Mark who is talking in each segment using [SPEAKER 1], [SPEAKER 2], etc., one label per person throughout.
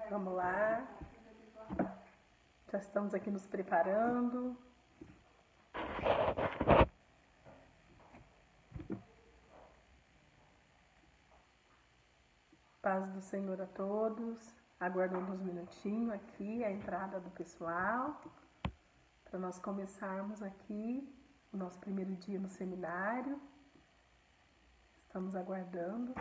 [SPEAKER 1] Vamos lá. Já estamos aqui nos preparando. Paz do Senhor a todos. Aguardando uns minutinhos aqui a entrada do pessoal, para nós começarmos aqui o nosso primeiro dia no seminário. Estamos aguardando.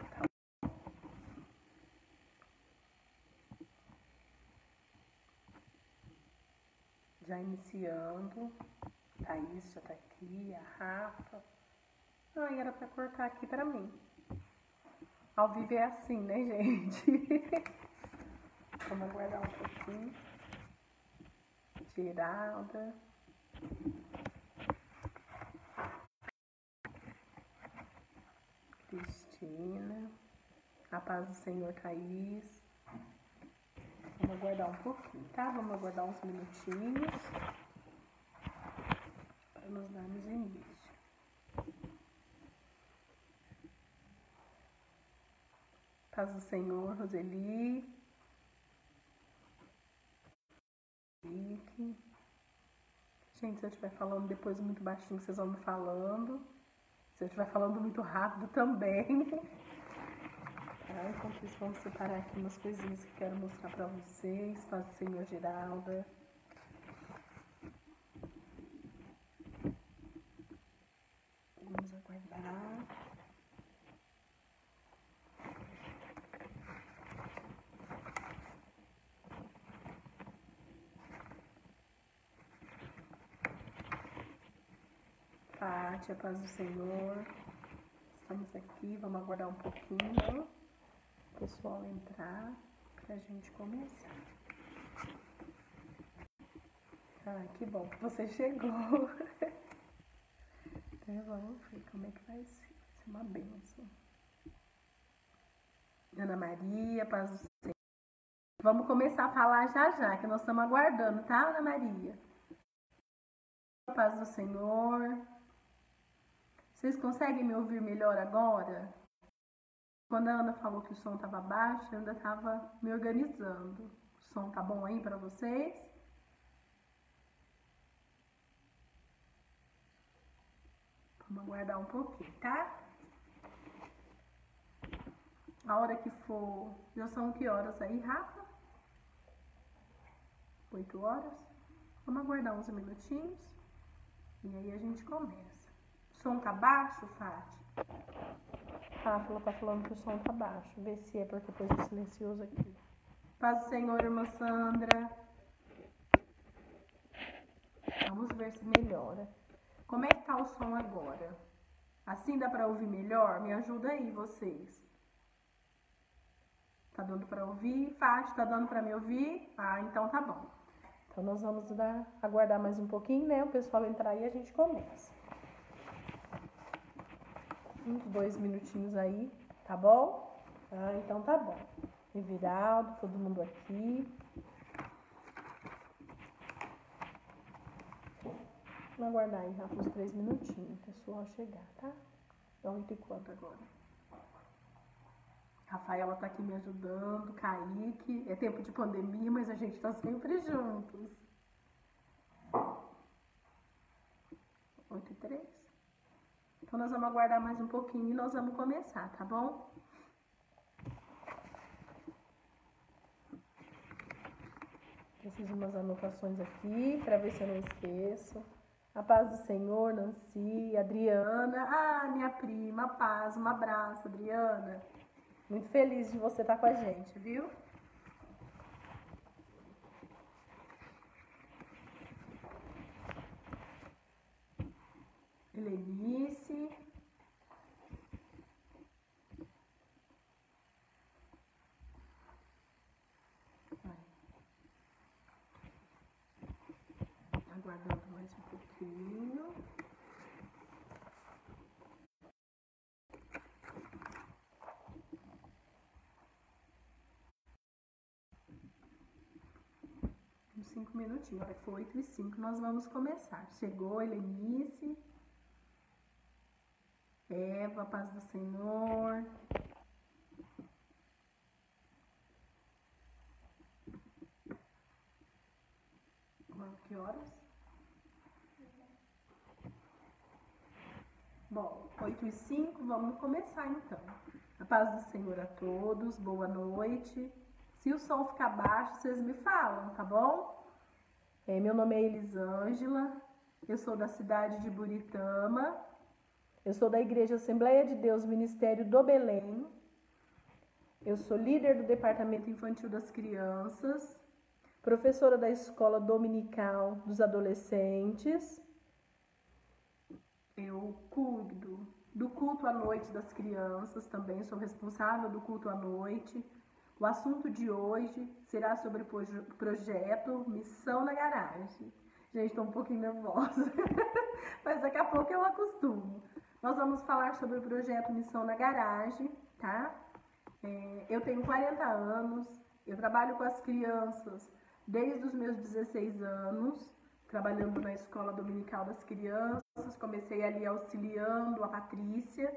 [SPEAKER 1] Já iniciando. Thaís já tá aqui, a Rafa. Ai, era para cortar aqui para mim. Ao vivo é assim, né, gente? Vamos aguardar um pouquinho. Geralda. Cristina. A paz do Senhor, Thaís. Vamos aguardar um pouquinho, tá? Vamos aguardar uns minutinhos para nós darmos início. Paz do Senhor, Roseli. Gente, se eu estiver falando depois muito baixinho, vocês vão me falando. Se eu estiver falando muito rápido também. Tá? Enquanto isso, vamos separar aqui umas coisinhas que quero mostrar pra vocês. Paz do Senhor, Geralda. Vamos aguardar. Fátia, paz do Senhor. Estamos aqui, vamos aguardar um pouquinho o pessoal entrar pra gente começar. Ah, que bom que você chegou. Então, vamos ver como é que vai ser. Vai ser uma bênção. Ana Maria, paz do Senhor. Vamos começar a falar já, que nós estamos aguardando, tá, Ana Maria? Paz do Senhor. Vocês conseguem me ouvir melhor agora? Quando a Ana falou que o som estava baixo, eu ainda estava me organizando. O som tá bom aí para vocês? Vamos aguardar um pouquinho, tá? A hora que for... Já são que horas aí, Rafa? 8 horas? Vamos aguardar uns minutinhos. E aí a gente começa. O som tá baixo, Fátima? Ela tá falando que o som tá baixo. Vê se é porque pôs o silencioso aqui. Paz do Senhor, irmã Sandra. Vamos ver se melhora. Como é que tá o som agora? Assim dá pra ouvir melhor? Me ajuda aí, vocês. Tá dando pra ouvir? Fátima, tá dando pra me ouvir? Ah, então tá bom. Então nós vamos aguardar mais um pouquinho, né? O pessoal entrar e a gente começa. Uns 2 minutinhos aí, tá bom? Ah, então tá bom. Eviraldo, todo mundo aqui. Vamos aguardar aí, Rafa, uns 3 minutinhos, o pessoal chegar, tá? Dá 8h04 agora. Rafaela tá aqui me ajudando, Kaique. É tempo de pandemia, mas a gente tá sempre juntos. 8h03. Então nós vamos aguardar mais um pouquinho e nós vamos começar, tá bom? Eu fiz umas anotações aqui para ver se eu não esqueço. A paz do Senhor, Nancy, Adriana. Ah, minha prima, a paz. Um abraço, Adriana. Muito feliz de você estar com a gente, viu? Helenice. Aguardando mais um pouquinho. Uns 5 minutinhos. Agora que for 8h05, nós vamos começar. Chegou Helenice. Eva, paz do Senhor. Que horas? Bom, 8h05, vamos começar então. A paz do Senhor a todos, boa noite. Se o som ficar baixo, vocês me falam, tá bom? Meu nome é Elisângela, eu sou da cidade de Buritama, eu sou da Igreja Assembleia de Deus Ministério do Belém, eu sou líder do Departamento Infantil das Crianças, professora da Escola Dominical dos Adolescentes, eu cuido do culto à noite das crianças, também sou responsável do culto à noite. O assunto de hoje será sobre o projeto Missão na Garagem. Gente, estou um pouquinho nervosa, mas daqui a pouco eu acostumo. Nós vamos falar sobre o projeto Missão na Garagem, tá? Eu tenho 40 anos, eu trabalho com as crianças desde os meus 16 anos, trabalhando na Escola Dominical das Crianças. Comecei ali auxiliando a Patrícia.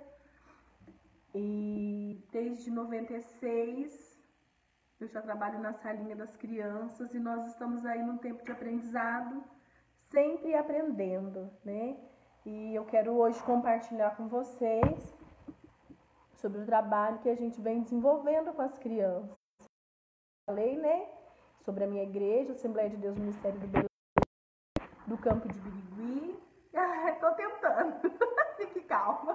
[SPEAKER 1] E desde 96 eu já trabalho na salinha das crianças e nós estamos aí num tempo de aprendizado, sempre aprendendo, né? E eu quero hoje compartilhar com vocês sobre o trabalho que a gente vem desenvolvendo com as crianças. Falei, né? Sobre a minha igreja, Assembleia de Deus Ministério do Belém, do Campo de Birigui. Tô tentando, fique calma.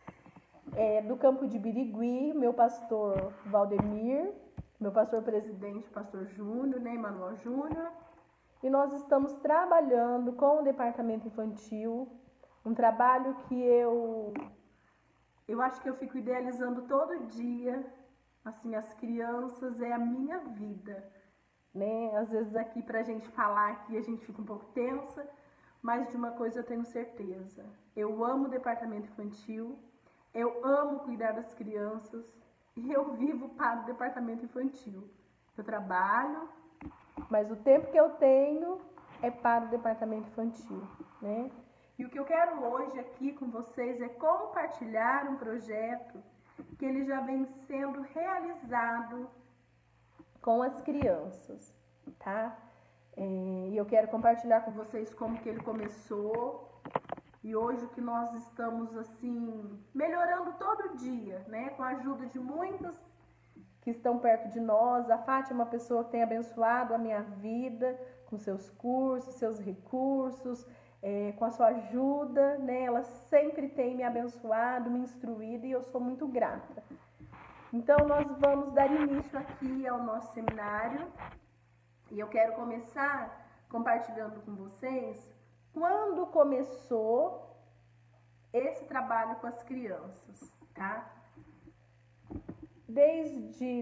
[SPEAKER 1] Do Campo de Birigui, meu pastor Valdemir, meu pastor presidente, pastor Júnior, né, Emanuel Júnior. E nós estamos trabalhando com o departamento infantil, um trabalho que eu acho que eu fico idealizando todo dia. Assim, as crianças é a minha vida, né? Às vezes aqui pra gente falar aqui a gente fica um pouco tensa, mas de uma coisa eu tenho certeza. Eu amo o departamento infantil, eu amo cuidar das crianças e eu vivo para o departamento infantil. Eu trabalho, mas o tempo que eu tenho é para o departamento infantil, né? E o que eu quero hoje aqui com vocês é compartilhar um projeto que ele já vem sendo realizado com as crianças, tá? E eu quero compartilhar com vocês como que ele começou e hoje que nós estamos assim melhorando todo dia, né? Com a ajuda de muitos que estão perto de nós. A Fátima é uma pessoa que tem abençoado a minha vida com seus cursos, seus recursos, com a sua ajuda, né? Ela sempre tem me abençoado, me instruído e eu sou muito grata. Então nós vamos dar início aqui ao nosso seminário. E eu quero começar compartilhando com vocês quando começou esse trabalho com as crianças, tá? Desde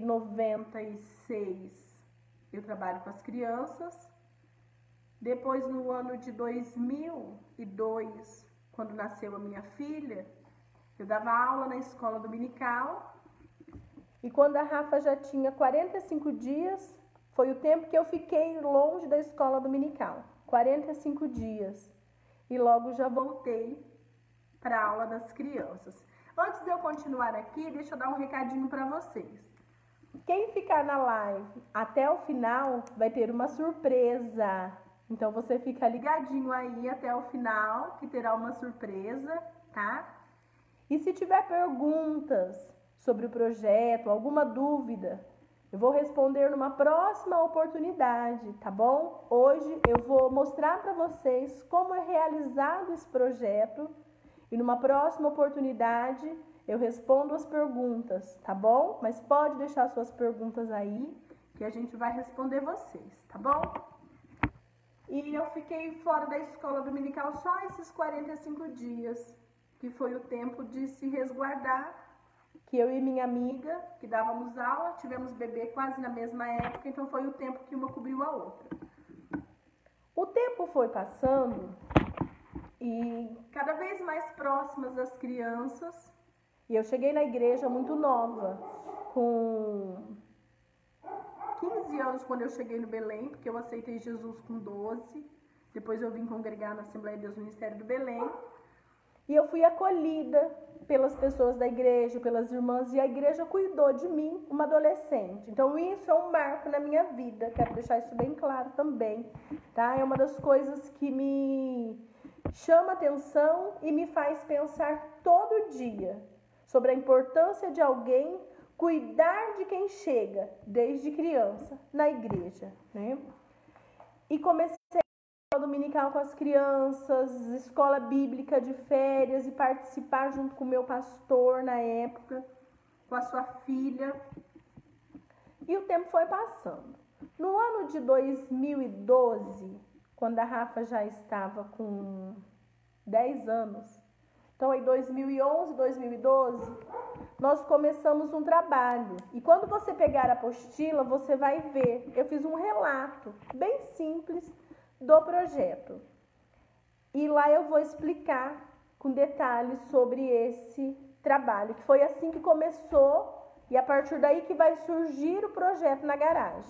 [SPEAKER 1] 96 eu trabalho com as crianças. Depois, no ano de 2002, quando nasceu a minha filha, eu dava aula na escola dominical. E quando a Rafa já tinha 45 dias, foi o tempo que eu fiquei longe da escola dominical, 45 dias. E logo já voltei para a aula das crianças. Antes de eu continuar aqui, deixa eu dar um recadinho para vocês. Quem ficar na live até o final vai ter uma surpresa. Então você fica ligadinho aí até o final, que terá uma surpresa, tá? E se tiver perguntas sobre o projeto, alguma dúvida, eu vou responder numa próxima oportunidade, tá bom? Hoje eu vou mostrar para vocês como é realizado esse projeto e numa próxima oportunidade eu respondo as perguntas, tá bom? Mas pode deixar suas perguntas aí que a gente vai responder vocês, tá bom? E eu fiquei fora da escola dominical só esses 45 dias, que foi o tempo de se resguardar, que eu e minha amiga, que dávamos aula, tivemos bebê quase na mesma época, então foi o tempo que uma cobriu a outra. O tempo foi passando e cada vez mais próximas das crianças, e eu cheguei na igreja muito nova, com 15 anos quando eu cheguei no Belém, porque eu aceitei Jesus com 12, depois eu vim congregar na Assembleia de Deus Ministério do Belém, e eu fui acolhida pelas pessoas da igreja, pelas irmãs, e a igreja cuidou de mim, uma adolescente. Então isso é um marco na minha vida, quero deixar isso bem claro também, tá? É uma das coisas que me chama atenção e me faz pensar todo dia sobre a importância de alguém cuidar de quem chega desde criança na igreja, né? E comecei a dominical com as crianças, escola bíblica de férias e participar junto com o meu pastor na época, com a sua filha. E o tempo foi passando. No ano de 2012, quando a Rafa já estava com 10 anos, então em 2011, 2012, nós começamos um trabalho. E quando você pegar a apostila, você vai ver, eu fiz um relato bem simples do projeto. E lá eu vou explicar com detalhes sobre esse trabalho, que foi assim que começou e a partir daí que vai surgir o projeto na garagem.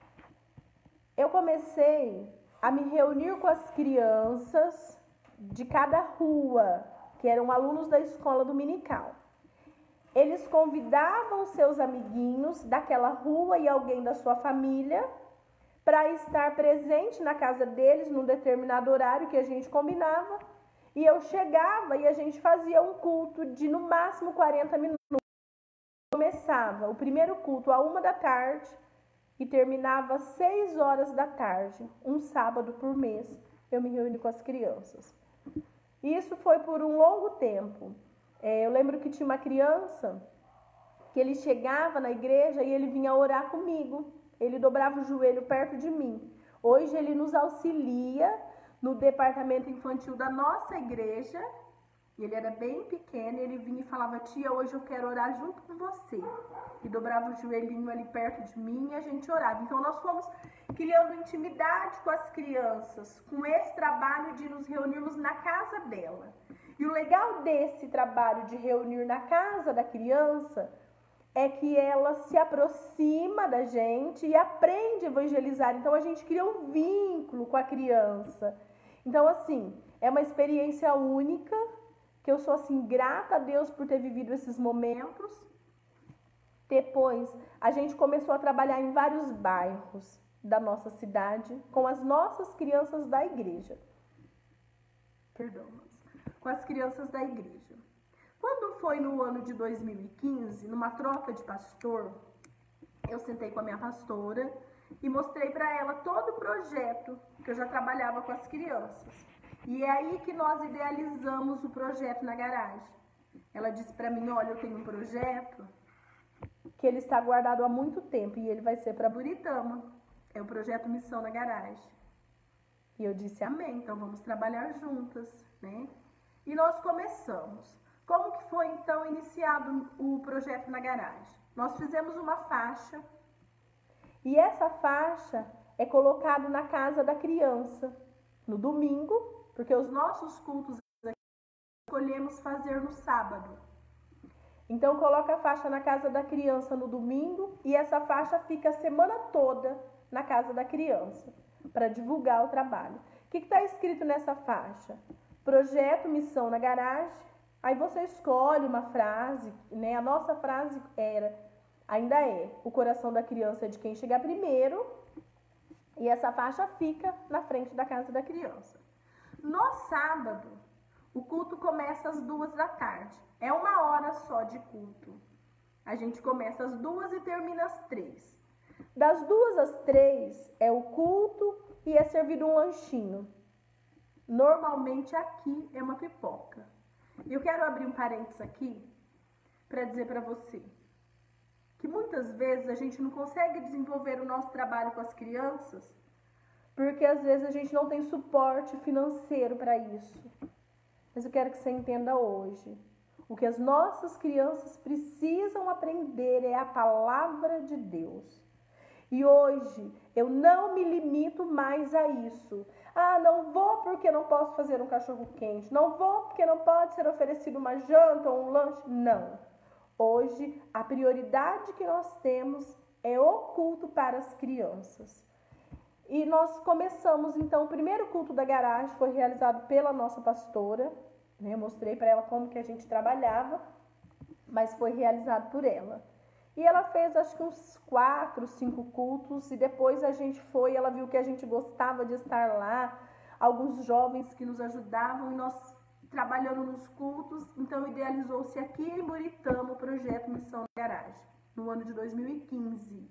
[SPEAKER 1] Eu comecei a me reunir com as crianças de cada rua, que eram alunos da escola dominical. Eles convidavam seus amiguinhos daquela rua e alguém da sua família para estar presente na casa deles num determinado horário que a gente combinava. E eu chegava e a gente fazia um culto de no máximo 40 minutos. Começava o primeiro culto à 1 da tarde e terminava às 6 horas da tarde, um sábado por mês. Eu me reuni com as crianças. Isso foi por um longo tempo. Eu lembro que tinha uma criança que ele chegava na igreja e ele vinha orar comigo. Ele dobrava o joelho perto de mim. Hoje ele nos auxilia no departamento infantil da nossa igreja. Ele era bem pequeno e ele vinha e falava: tia, hoje eu quero orar junto com você. E dobrava o joelhinho ali perto de mim e a gente orava. Então nós fomos criando intimidade com as crianças, com esse trabalho de nos reunirmos na casa dela. E o legal desse trabalho de reunir na casa da criança é que ela se aproxima da gente e aprende a evangelizar. Então a gente cria um vínculo com a criança. Então assim, é uma experiência única, que eu sou assim grata a Deus por ter vivido esses momentos. Depois, a gente começou a trabalhar em vários bairros da nossa cidade com as nossas crianças da igreja. Com as crianças da igreja. Quando foi no ano de 2015, numa troca de pastor, eu sentei com a minha pastora e mostrei para ela todo o projeto que eu já trabalhava com as crianças. E é aí que nós idealizamos o projeto na garagem. Ela disse para mim: olha, eu tenho um projeto que ele está guardado há muito tempo e ele vai ser para Buritama. É o projeto Missão na Garagem. E eu disse: amém, então vamos trabalhar juntas, né? E nós começamos. Como que foi então iniciado o projeto na garagem? Nós fizemos uma faixa e essa faixa é colocada na casa da criança no domingo, porque os nossos cultos escolhemos fazer no sábado. Então coloca a faixa na casa da criança no domingo e essa faixa fica a semana toda na casa da criança para divulgar o trabalho. O que está escrito nessa faixa? Projeto Missão na Garagem. Aí você escolhe uma frase, né? A nossa frase ainda é: o coração da criança é de quem chegar primeiro. E essa faixa fica na frente da casa da criança. No sábado, o culto começa às 2 da tarde. É 1 hora só de culto. A gente começa às 2 e termina às 3. Das 2 às 3 é o culto e é servido um lanchinho. Normalmente aqui é uma pipoca. Eu quero abrir um parênteses aqui para dizer para você que muitas vezes a gente não consegue desenvolver o nosso trabalho com as crianças porque às vezes a gente não tem suporte financeiro para isso. Mas eu quero que você entenda hoje. O que as nossas crianças precisam aprender é a palavra de Deus. E hoje eu não me limito mais a isso. Ah, não vou porque não posso fazer um cachorro quente. Não vou porque não pode ser oferecido uma janta ou um lanche. Não. Hoje a prioridade que nós temos é o culto para as crianças. E nós começamos então, o primeiro culto da garagem foi realizado pela nossa pastora. né? Eu mostrei para ela como que a gente trabalhava, mas foi realizado por ela. E ela fez acho que uns 4, 5 cultos, e depois a gente foi, ela viu que a gente gostava de estar lá, alguns jovens que nos ajudavam, e nós trabalhando nos cultos, então idealizou-se aqui em Buritama o projeto Missão na Garagem, no ano de 2015.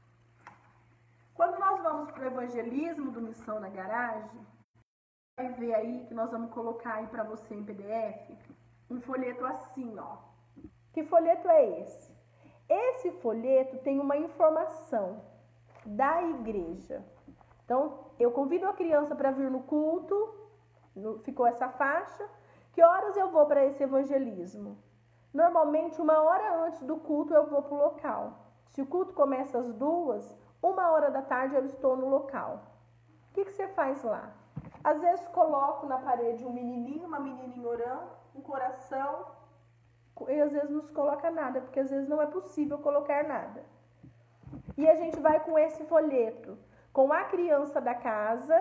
[SPEAKER 1] Quando nós vamos para o evangelismo do Missão na Garagem, vai ver aí que nós vamos colocar aí para você em PDF, um folheto assim, ó. Que folheto é esse? Esse folheto tem uma informação da igreja. Então, eu convido a criança para vir no culto, ficou essa faixa. Que horas eu vou para esse evangelismo? Normalmente, 1h antes do culto eu vou para o local. Se o culto começa às 2h, 1h da tarde eu estou no local. O que você faz lá? Às vezes coloco na parede um menininho, uma menininha orando, um coração, e às vezes não se coloca nada, porque às vezes não é possível colocar nada. E a gente vai com esse folheto, com a criança da casa,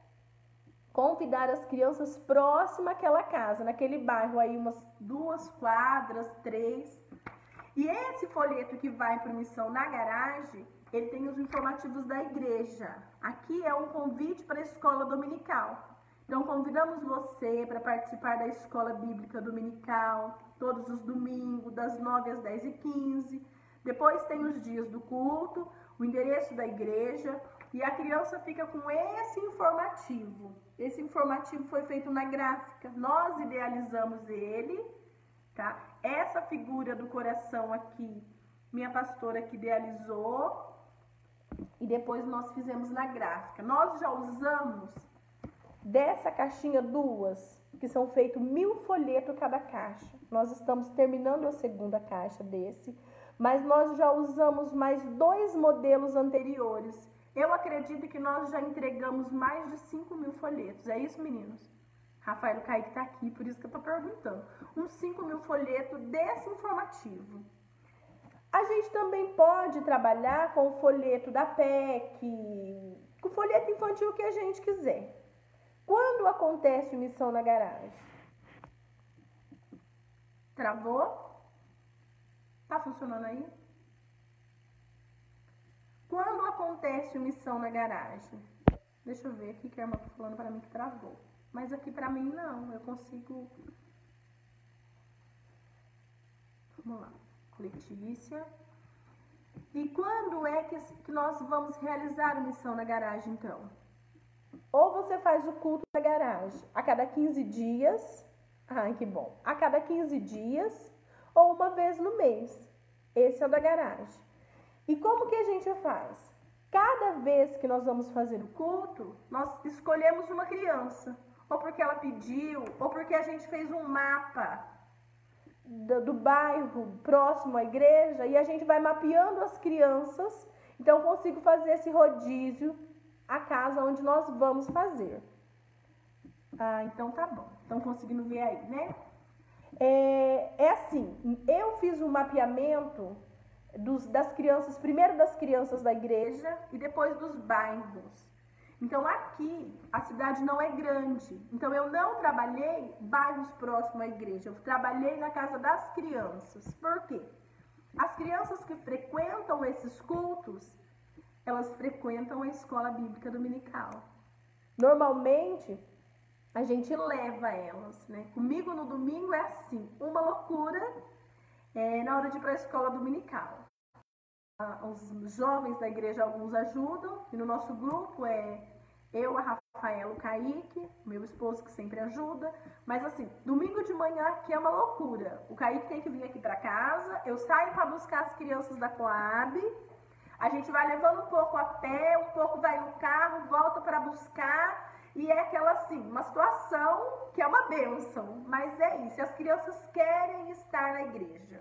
[SPEAKER 1] convidar as crianças próximas àquela casa, naquele bairro aí, umas 2 quadras, 3. E esse folheto que vai para Missão na Garagem, ele tem os informativos da igreja. Aqui é um convite para a escola dominical. Então, convidamos você para participar da escola bíblica dominical, todos os domingos, das 9 às 10h15. Depois tem os dias do culto, o endereço da igreja, e a criança fica com esse informativo. Esse informativo foi feito na gráfica. Nós idealizamos ele, tá? Essa figura do coração aqui, minha pastora que idealizou, e depois nós fizemos na gráfica. Nós já usamos dessa caixinha 2, que são feitos 1000 folhetos cada caixa. Nós estamos terminando a segunda caixa desse, mas nós já usamos mais 2 modelos anteriores. Eu acredito que nós já entregamos mais de 5.000 folhetos. É isso, meninos? Rafael Kaique está aqui, por isso que eu estou perguntando. Uns 5.000 folhetos desse informativo. A gente também pode trabalhar com o folheto da PEC, com o folheto infantil que a gente quiser. Quando acontece Missão na Garagem? Travou? Tá funcionando aí? Quando acontece Missão na Garagem? Deixa eu ver aqui que a irmã tá falando para mim que travou. Mas aqui para mim não, eu consigo... Vamos lá. Letícia. E quando é que nós vamos realizar a Missão na Garagem, então? Ou você faz o culto da garagem a cada 15 dias, ai que bom, a cada 15 dias, ou uma vez no mês. Esse é o da garagem. E como que a gente faz? Cada vez que nós vamos fazer o culto, nós escolhemos uma criança, ou porque ela pediu, ou porque a gente fez um mapa do bairro próximo à igreja, e a gente vai mapeando as crianças. Então eu consigo fazer esse rodízio a casa onde nós vamos fazer. Ah, então tá bom. Estão conseguindo ver aí, né? É assim, eu fiz um mapeamento das crianças, primeiro das crianças da igreja e depois dos bairros. Então aqui a cidade não é grande, então eu não trabalhei bairros próximos à igreja, eu trabalhei na casa das crianças. Por quê? As crianças que frequentam esses cultos, elas frequentam a escola bíblica dominical. Normalmente a gente leva elas, né? Comigo no domingo é assim, uma loucura na hora de ir para a escola dominical. Os jovens da igreja, alguns ajudam, e no nosso grupo é eu, a Rafael, o Kaique, meu esposo que sempre ajuda, mas assim, domingo de manhã aqui é uma loucura. O Kaique tem que vir aqui para casa, eu saio para buscar as crianças da Coab, a gente vai levando um pouco a pé, um pouco vai no carro, volta para buscar, e é aquela assim, uma situação que é uma bênção, mas é isso, as crianças querem estar na igreja.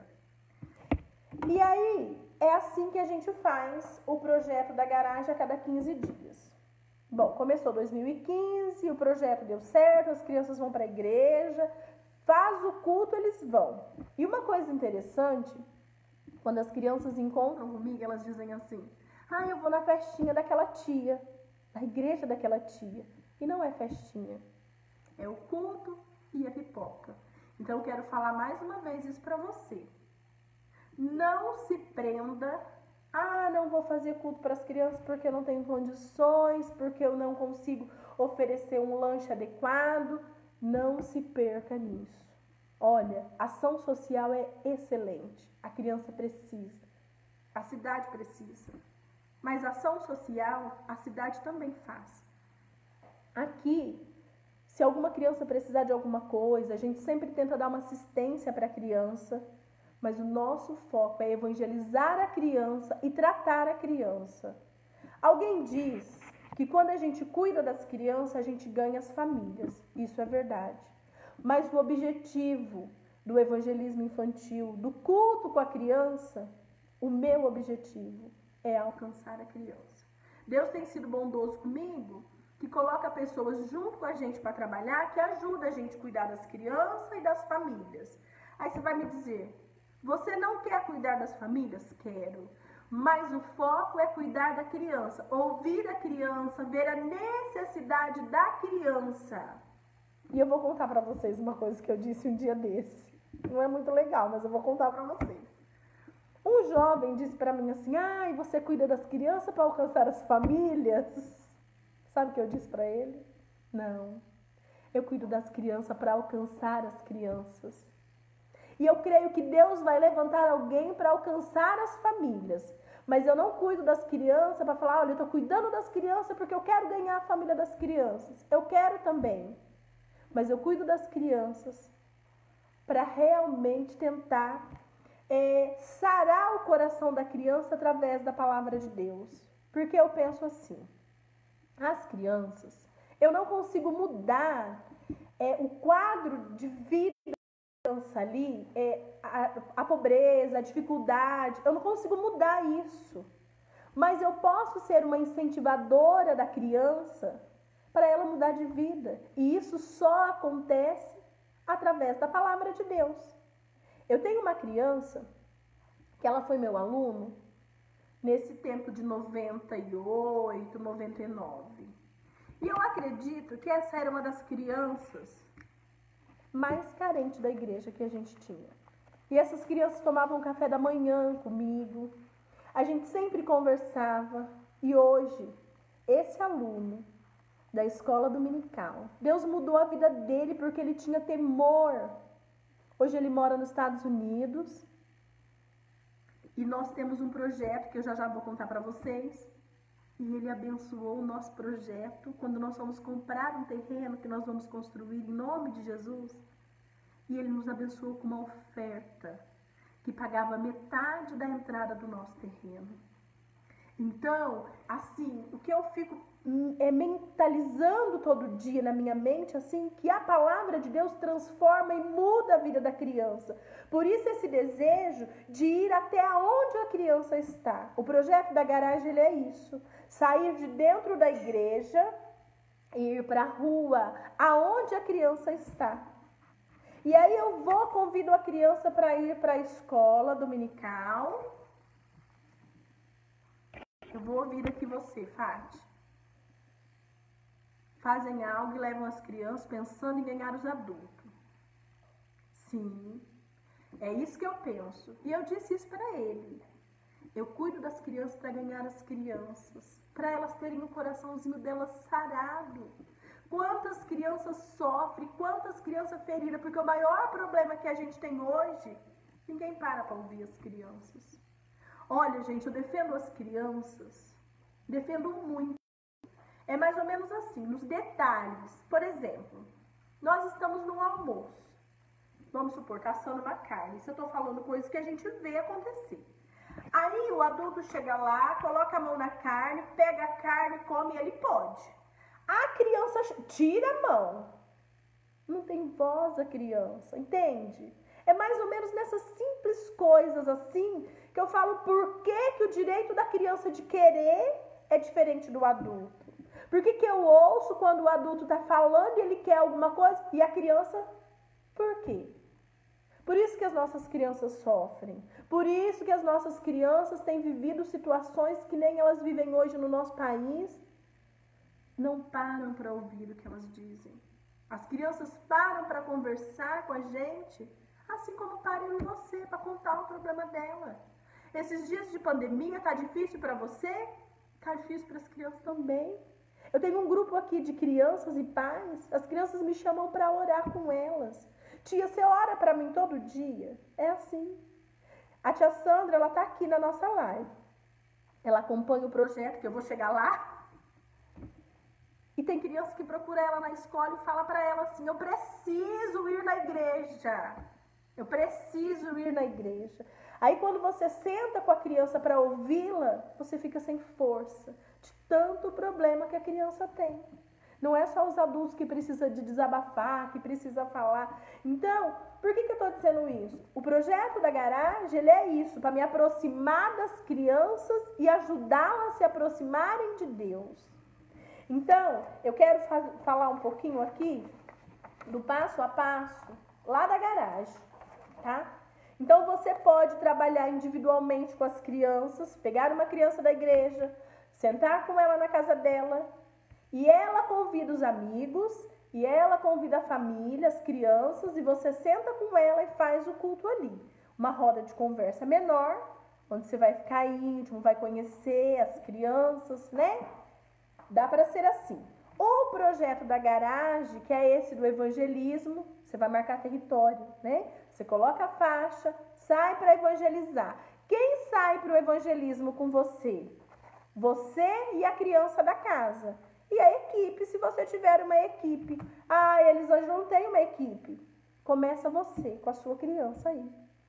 [SPEAKER 1] E aí, é assim que a gente faz o projeto da garagem a cada 15 dias. Bom, começou 2015, o projeto deu certo, as crianças vão para a igreja, faz o culto, eles vão. E uma coisa interessante, quando as crianças encontram comigo, elas dizem assim, eu vou na festinha daquela tia, na igreja daquela tia. E não é festinha, é o culto e a pipoca. Então, eu quero falar mais uma vez isso para você. Não se prenda, não vou fazer culto para as crianças porque eu não tenho condições, porque eu não consigo oferecer um lanche adequado. Não se perca nisso. Olha, ação social é excelente. A criança precisa, a cidade precisa. Mas ação social, a cidade também faz. Aqui, se alguma criança precisar de alguma coisa, a gente sempre tenta dar uma assistência para a criança, mas o nosso foco é evangelizar a criança e tratar a criança. Alguém diz que quando a gente cuida das crianças, a gente ganha as famílias. Isso é verdade. Mas o objetivo do evangelismo infantil, do culto com a criança, o meu objetivo é alcançar a criança. Deus tem sido bondoso comigo, que coloca pessoas junto com a gente para trabalhar, que ajuda a gente a cuidar das crianças e das famílias. Aí você vai me dizer, você não quer cuidar das famílias? Quero. Mas o foco é cuidar da criança, ouvir a criança, ver a necessidade da criança. E eu vou contar para vocês uma coisa que eu disse um dia desse. Não é muito legal, mas eu vou contar para vocês. Um jovem disse para mim assim, você cuida das crianças para alcançar as famílias? Sabe o que eu disse para ele? Não, eu cuido das crianças para alcançar as crianças. E eu creio que Deus vai levantar alguém para alcançar as famílias. Mas eu não cuido das crianças para falar, olha, eu estou cuidando das crianças porque eu quero ganhar a família das crianças. Eu quero também. Mas eu cuido das crianças para realmente tentar sarar o coração da criança através da palavra de Deus. Porque eu penso assim, as crianças, eu não consigo mudar o quadro de vida da criança ali, a pobreza, a dificuldade, eu não consigo mudar isso. Mas eu posso ser uma incentivadora da criança para ela mudar de vida. E isso só acontece através da palavra de Deus. Eu tenho uma criança que ela foi meu aluno nesse tempo de 98, 99. E eu acredito que essa era uma das crianças mais carentes da igreja que a gente tinha. E essas crianças tomavam café da manhã comigo. A gente sempre conversava. E hoje, esse aluno da escola dominical, Deus mudou a vida dele porque ele tinha temor. Hoje ele mora nos Estados Unidos. E nós temos um projeto que eu já vou contar para vocês. E ele abençoou o nosso projeto quando nós fomos comprar um terreno que nós vamos construir em nome de Jesus. E ele nos abençoou com uma oferta que pagava metade da entrada do nosso terreno. Então, assim, o que eu fico mentalizando todo dia na minha mente, assim, que a palavra de Deus transforma e muda a vida da criança. Por isso esse desejo de ir até onde a criança está. O projeto da garagem, ele é isso. Sair de dentro da igreja e ir para a rua, aonde a criança está. E aí convido a criança para ir para a escola dominical. Eu vou ouvir aqui você, Fati. Fazem algo e levam as crianças pensando em ganhar os adultos. Sim, é isso que eu penso. E eu disse isso para ele. Eu cuido das crianças para ganhar as crianças, para elas terem o coraçãozinho delas sarado. Quantas crianças sofrem, quantas crianças feridas, porque o maior problema que a gente tem hoje, ninguém para ouvir as crianças. Olha, gente, eu defendo as crianças, defendo muito. É mais ou menos assim, nos detalhes. Por exemplo, nós estamos num almoço. Vamos supor, tá assando uma carne. Isso eu tô falando coisas que a gente vê acontecer. Aí o adulto chega lá, coloca a mão na carne, pega a carne, come e ele pode. A criança tira a mão. Não tem voz a criança, entende? É mais ou menos nessas simples coisas assim que eu falo por que o direito da criança de querer é diferente do adulto. Por que eu ouço quando o adulto está falando e ele quer alguma coisa e a criança, por quê? Por isso que as nossas crianças sofrem. Por isso que as nossas crianças têm vivido situações que nem elas vivem hoje no nosso país. Não param para ouvir o que elas dizem. As crianças param para conversar com a gente, assim como param em você para contar o problema dela. Esses dias de pandemia, tá difícil para você? Tá difícil para as crianças também. Eu tenho um grupo aqui de crianças e pais, as crianças me chamam para orar com elas. Tia, você ora para mim todo dia? É assim. A tia Sandra, ela tá aqui na nossa live. Ela acompanha o projeto, que eu vou chegar lá. E tem criança que procura ela na escola e fala para ela assim, eu preciso ir na igreja. Eu preciso ir na igreja. Aí quando você senta com a criança para ouvi-la, você fica sem força, de tanto problema que a criança tem. Não é só os adultos que precisam de desabafar, que precisam falar. Então, por que eu estou dizendo isso? O projeto da garagem, ele é isso, para me aproximar das crianças e ajudá-las a se aproximarem de Deus. Então, eu quero falar um pouquinho aqui do passo a passo lá da garagem, tá? Então, você pode trabalhar individualmente com as crianças, pegar uma criança da igreja, sentar com ela na casa dela, e ela convida os amigos, e ela convida a família, as crianças, e você senta com ela e faz o culto ali. Uma roda de conversa menor, onde você vai ficar íntimo, vai conhecer as crianças, né? Dá para ser assim. O projeto da garagem, que é esse do evangelismo, você vai marcar território, né? Você coloca a faixa, sai para evangelizar. Quem sai para o evangelismo com você? Você e a criança da casa. E a equipe, se você tiver uma equipe. Ah, eles hoje não têm uma equipe. Começa você com a sua criança aí.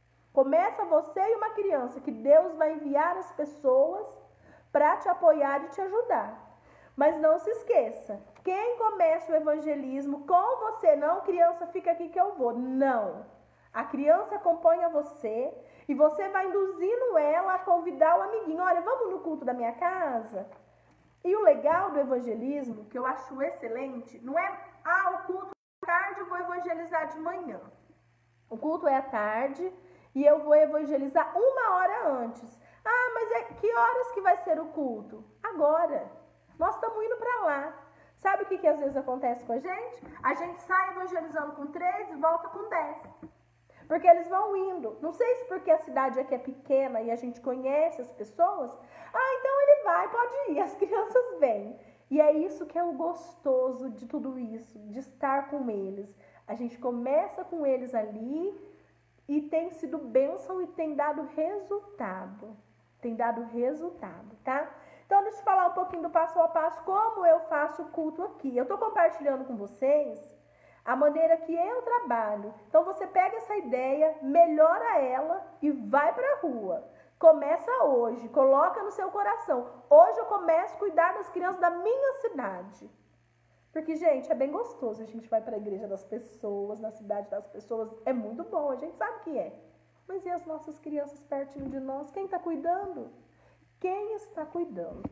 [SPEAKER 1] Começa você e uma criança, que Deus vai enviar as pessoas para te apoiar e te ajudar. Mas não se esqueça, quem começa o evangelismo com você, não, criança, fica aqui que eu vou. Não. A criança acompanha você e você vai induzindo ela a convidar o amiguinho. Olha, vamos no culto da minha casa? E o legal do evangelismo, que eu acho excelente, não é, o culto é à tarde, eu vou evangelizar de manhã. O culto é à tarde e eu vou evangelizar 1 hora antes. Ah, mas que horas que vai ser o culto? Agora. Nós estamos indo para lá. Sabe o que às vezes acontece com a gente? A gente sai evangelizando com 3 e volta com 10. Porque eles vão indo. Não sei se porque a cidade aqui é pequena e a gente conhece as pessoas. Ah, então ele vai, pode ir. As crianças vêm. E é isso que é o gostoso de tudo isso, de estar com eles. A gente começa com eles ali e tem sido bênção e tem dado resultado. Tem dado resultado, tá? Então, deixa eu falar um pouquinho do passo a passo, como eu faço o culto aqui. Eu estou compartilhando com vocês a maneira que eu trabalho. Então, você pega essa ideia, melhora ela e vai para a rua. Começa hoje, coloca no seu coração. Hoje eu começo a cuidar das crianças da minha cidade. Porque, gente, é bem gostoso. A gente vai para a igreja das pessoas, na cidade das pessoas. É muito bom, a gente sabe que é. Mas e as nossas crianças pertinho de nós? Quem está cuidando? Quem está cuidando?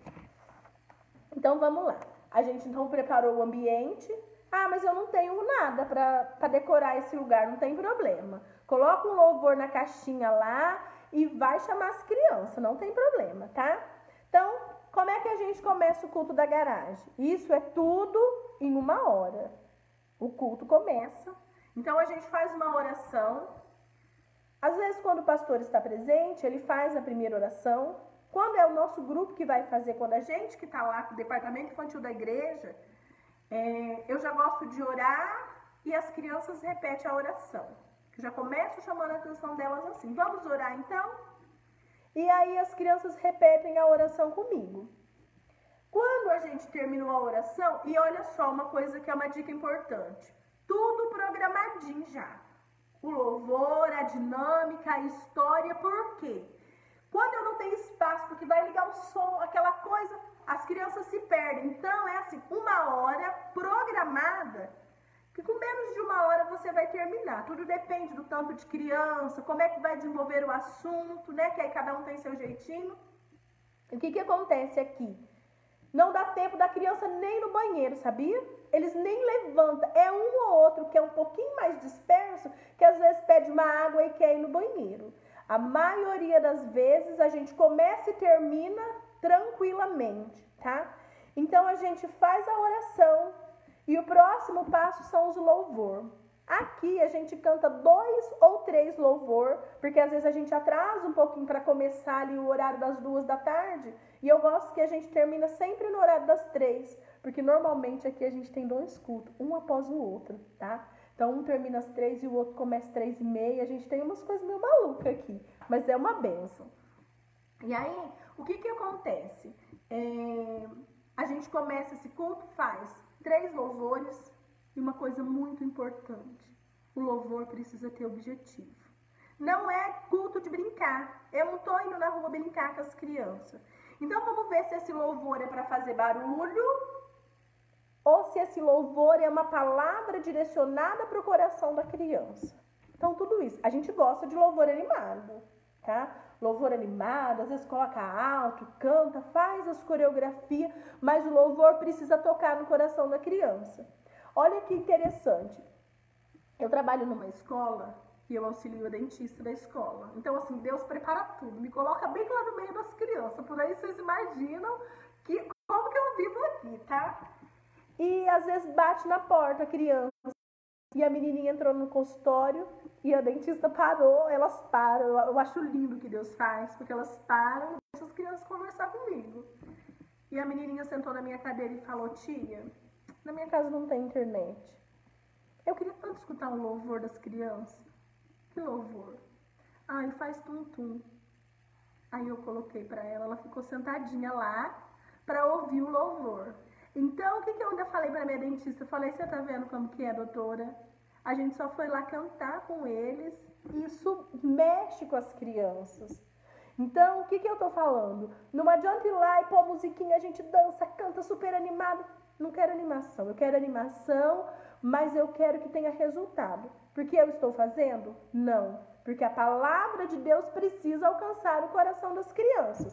[SPEAKER 1] Então, vamos lá. A gente, então, preparou o ambiente. Ah, mas eu não tenho nada para decorar esse lugar. Não tem problema. Coloca um louvor na caixinha lá e vai chamar as crianças. Não tem problema, tá? Então, como é que a gente começa o culto da garagem? Isso é tudo em 1 hora. O culto começa. Então, a gente faz uma oração. Às vezes, quando o pastor está presente, ele faz a primeira oração. Quando é o nosso grupo que vai fazer, quando a gente que está lá, o departamento infantil da igreja, eu já gosto de orar e as crianças repetem a oração. Eu já começo chamando a atenção delas assim, vamos orar então? E aí as crianças repetem a oração comigo. Quando a gente terminou a oração, e olha só uma coisa que é uma dica importante, tudo programadinho já. O louvor, a dinâmica, a história, por quê? Quando eu não tenho espaço, porque vai ligar o som, aquela coisa, as crianças se perdem. Então, é assim, 1 hora programada, que com menos de 1 hora você vai terminar. Tudo depende do tanto de criança, como é que vai desenvolver o assunto, né? Que aí cada um tem seu jeitinho. E o que acontece aqui? Não dá tempo da criança nem no banheiro, sabia? Eles nem levantam. É um ou outro que é um pouquinho mais disperso, que às vezes pede uma água e quer ir no banheiro. A maioria das vezes a gente começa e termina tranquilamente, tá? Então a gente faz a oração E o próximo passo são os louvor. Aqui a gente canta 2 ou 3 louvor, porque às vezes a gente atrasa um pouquinho para começar ali o horário das 2 da tarde. E eu gosto que a gente termina sempre no horário das 3, porque normalmente aqui a gente tem 2 cultos, um após o outro, tá? Então um termina às 3 e o outro começa às 3h30. A gente tem umas coisas meio malucas aqui, mas é uma bênção. E aí, o que acontece? A gente começa esse culto, faz 3 louvores. E uma coisa muito importante, o louvor precisa ter objetivo. Não é culto de brincar. Eu não estou indo na rua brincar com as crianças. Então vamos ver se esse louvor é para fazer barulho ou se esse louvor é uma palavra direcionada para o coração da criança. Então tudo isso. A gente gosta de louvor animado, tá? Louvor animado, às vezes coloca alto, canta, faz as coreografias, mas o louvor precisa tocar no coração da criança. Olha que interessante, eu trabalho numa escola e eu auxilio a dentista da escola. Então, assim, Deus prepara tudo, me coloca bem lá no meio das crianças, por aí vocês imaginam como que eu vivo aqui, tá? E às vezes bate na porta a criança e a menininha entrou no consultório e a dentista parou, elas param. Eu acho lindo o que Deus faz, porque elas param e deixam as crianças conversar comigo. E a menininha sentou na minha cadeira e falou: tia, na minha casa não tem internet. Eu queria tanto escutar um louvor das crianças. Que louvor? Ai, faz tum-tum. Aí eu coloquei pra ela, ela ficou sentadinha lá pra ouvir o louvor. Então, o que eu ainda falei pra minha dentista? Eu falei: você tá vendo como que é, doutora? A gente só foi lá cantar com eles. Isso mexe com as crianças. Então, o que eu tô falando? Não adianta ir lá e pôr musiquinha, a gente dança, canta super animado. Não quero animação, eu quero animação, mas eu quero que tenha resultado. Porque eu estou fazendo? Não. Porque a palavra de Deus precisa alcançar o coração das crianças.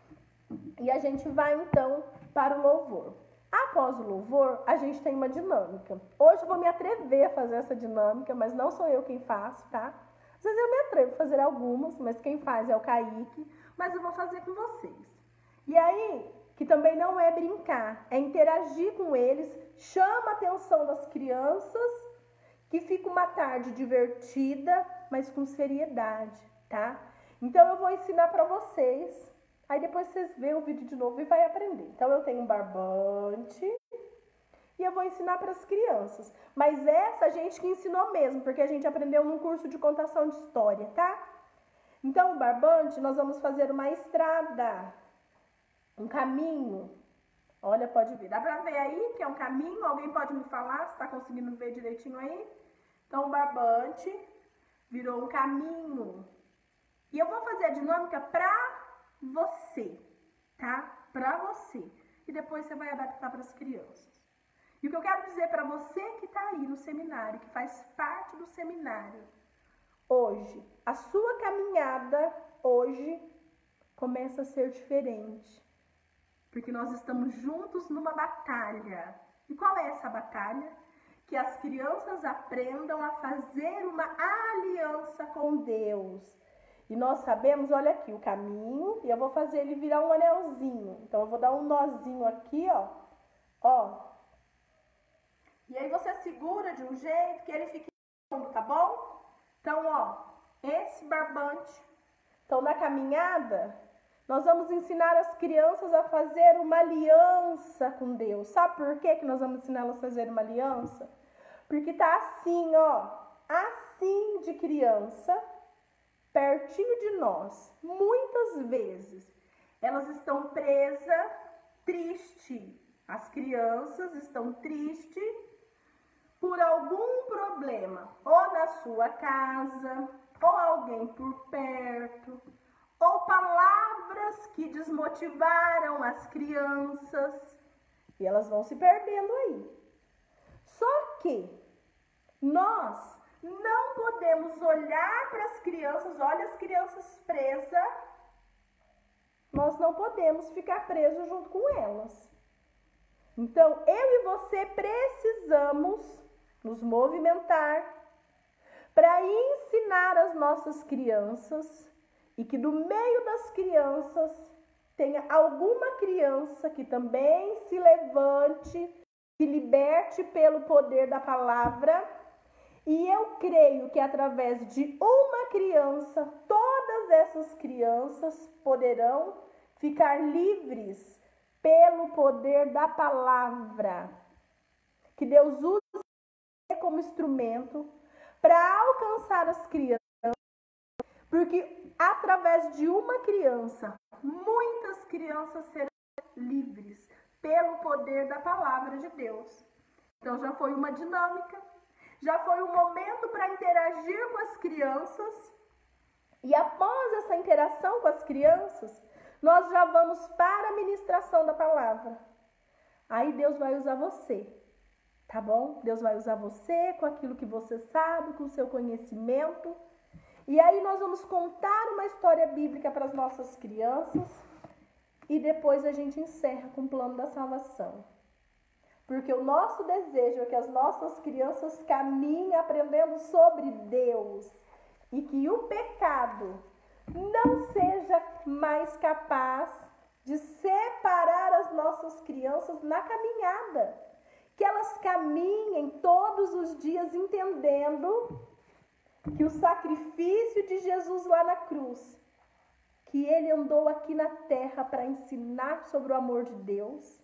[SPEAKER 1] E a gente vai então para o louvor. Após o louvor, a gente tem uma dinâmica. Hoje eu vou me atrever a fazer essa dinâmica, mas não sou eu quem faço, tá? Às vezes eu me atrevo a fazer algumas, mas quem faz é o Kaique, mas eu vou fazer com vocês. E aí, que também não é brincar, é interagir com eles, chama a atenção das crianças, que fica uma tarde divertida, mas com seriedade, tá? Então eu vou ensinar para vocês, aí depois vocês veem o vídeo de novo e vai aprender. Então eu tenho um barbante e eu vou ensinar para as crianças. Mas essa a gente que ensinou mesmo, porque a gente aprendeu num curso de contação de história, tá? Então o barbante nós vamos fazer uma estrada, um caminho. Olha, pode ver. Dá pra ver aí que é um caminho? Alguém pode me falar se tá conseguindo ver direitinho aí? Então, o barbante virou um caminho. E eu vou fazer a dinâmica pra você, tá? Pra você. E depois você vai adaptar para as crianças. E o que eu quero dizer pra você que tá aí no seminário, que faz parte do seminário, hoje, a sua caminhada hoje começa a ser diferente. Porque nós estamos juntos numa batalha. E qual é essa batalha? Que as crianças aprendam a fazer uma aliança com Deus. E nós sabemos, olha aqui, o caminho, e eu vou fazer ele virar um anelzinho. Então, eu vou dar um nozinho aqui, ó. Ó. E aí, você segura de um jeito que ele fique fundo, tá bom? Então, ó, esse barbante. Então, na caminhada, nós vamos ensinar as crianças a fazer uma aliança com Deus. Sabe por que nós vamos ensinar elas a fazer uma aliança? Porque tá assim, ó, assim de criança, pertinho de nós. Muitas vezes, elas estão presas, tristes. As crianças estão tristes por algum problema, ou na sua casa, ou alguém por perto, ou palavras que desmotivaram as crianças, e elas vão se perdendo aí. Só que nós não podemos olhar para as crianças, olha as crianças presas, nós não podemos ficar presos junto com elas. Então, eu e você precisamos nos movimentar para ensinar as nossas crianças e que do meio das crianças tenha alguma criança que também se levante se liberte pelo poder da palavra. E eu creio que através de uma criança, todas essas crianças poderão ficar livres pelo poder da palavra. Que Deus use como instrumento para alcançar as crianças, porque através de uma criança, muitas crianças serão livres pelo poder da palavra de Deus. Então já foi uma dinâmica, já foi um momento para interagir com as crianças, e após essa interação com as crianças, nós já vamos para a ministração da palavra. Aí Deus vai usar você. Tá bom? Deus vai usar você com aquilo que você sabe, com o seu conhecimento. E aí nós vamos contar uma história bíblica para as nossas crianças. E depois a gente encerra com o plano da salvação. Porque o nosso desejo é que as nossas crianças caminhem aprendendo sobre Deus. E que o pecado não seja mais capaz de separar as nossas crianças na caminhada. Que elas caminhem todos os dias entendendo que o sacrifício de Jesus lá na cruz, que ele andou aqui na terra para ensinar sobre o amor de Deus,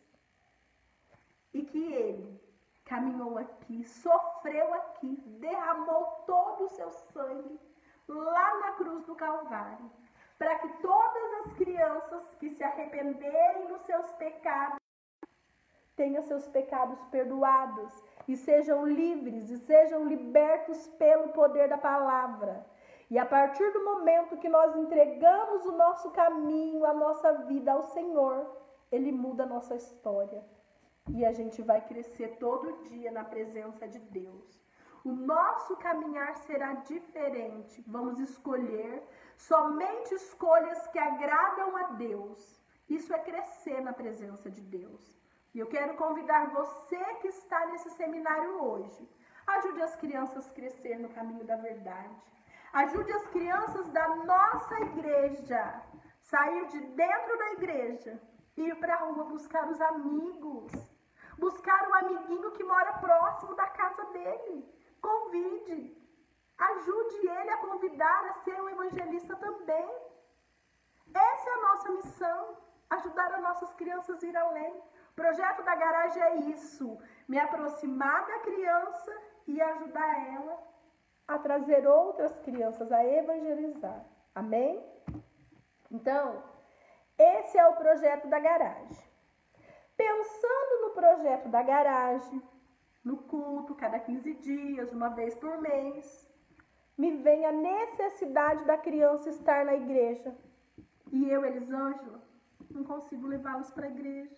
[SPEAKER 1] e que ele caminhou aqui, sofreu aqui, derramou todo o seu sangue lá na cruz do Calvário, para que todas as crianças que se arrependerem dos seus pecados tenham seus pecados perdoados e sejam livres e sejam libertos pelo poder da palavra. E a partir do momento que nós entregamos o nosso caminho, a nossa vida ao Senhor, Ele muda a nossa história. E a gente vai crescer todo dia na presença de Deus. O nosso caminhar será diferente. Vamos escolher somente escolhas que agradam a Deus. Isso é crescer na presença de Deus. E eu quero convidar você que está nesse seminário hoje. Ajude as crianças a crescer no caminho da verdade. Ajude as crianças da nossa igreja sair de dentro da igreja e ir para a rua buscar os amigos. Buscar um amiguinho que mora próximo da casa dele. Convide. Ajude ele a convidar a ser um evangelista também. Essa é a nossa missão. Ajudar as nossas crianças a ir além. O projeto da garagem é isso, me aproximar da criança e ajudar ela a trazer outras crianças, a evangelizar. Amém? Então, esse é o projeto da garagem. Pensando no projeto da garagem, no culto, cada 15 dias, uma vez por mês, me vem a necessidade da criança estar na igreja. E eu, Elisângela, não consigo levá-los para a igreja.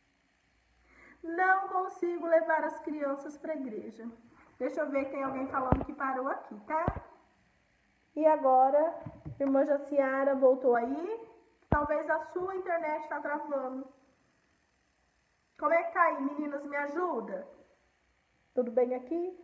[SPEAKER 1] Não consigo levar as crianças para a igreja. Deixa eu ver, tem alguém falando que parou aqui, tá? E agora, irmã Jaciara voltou aí? Talvez a sua internet está travando. Como é que tá aí, meninas? Me ajuda? Tudo bem aqui?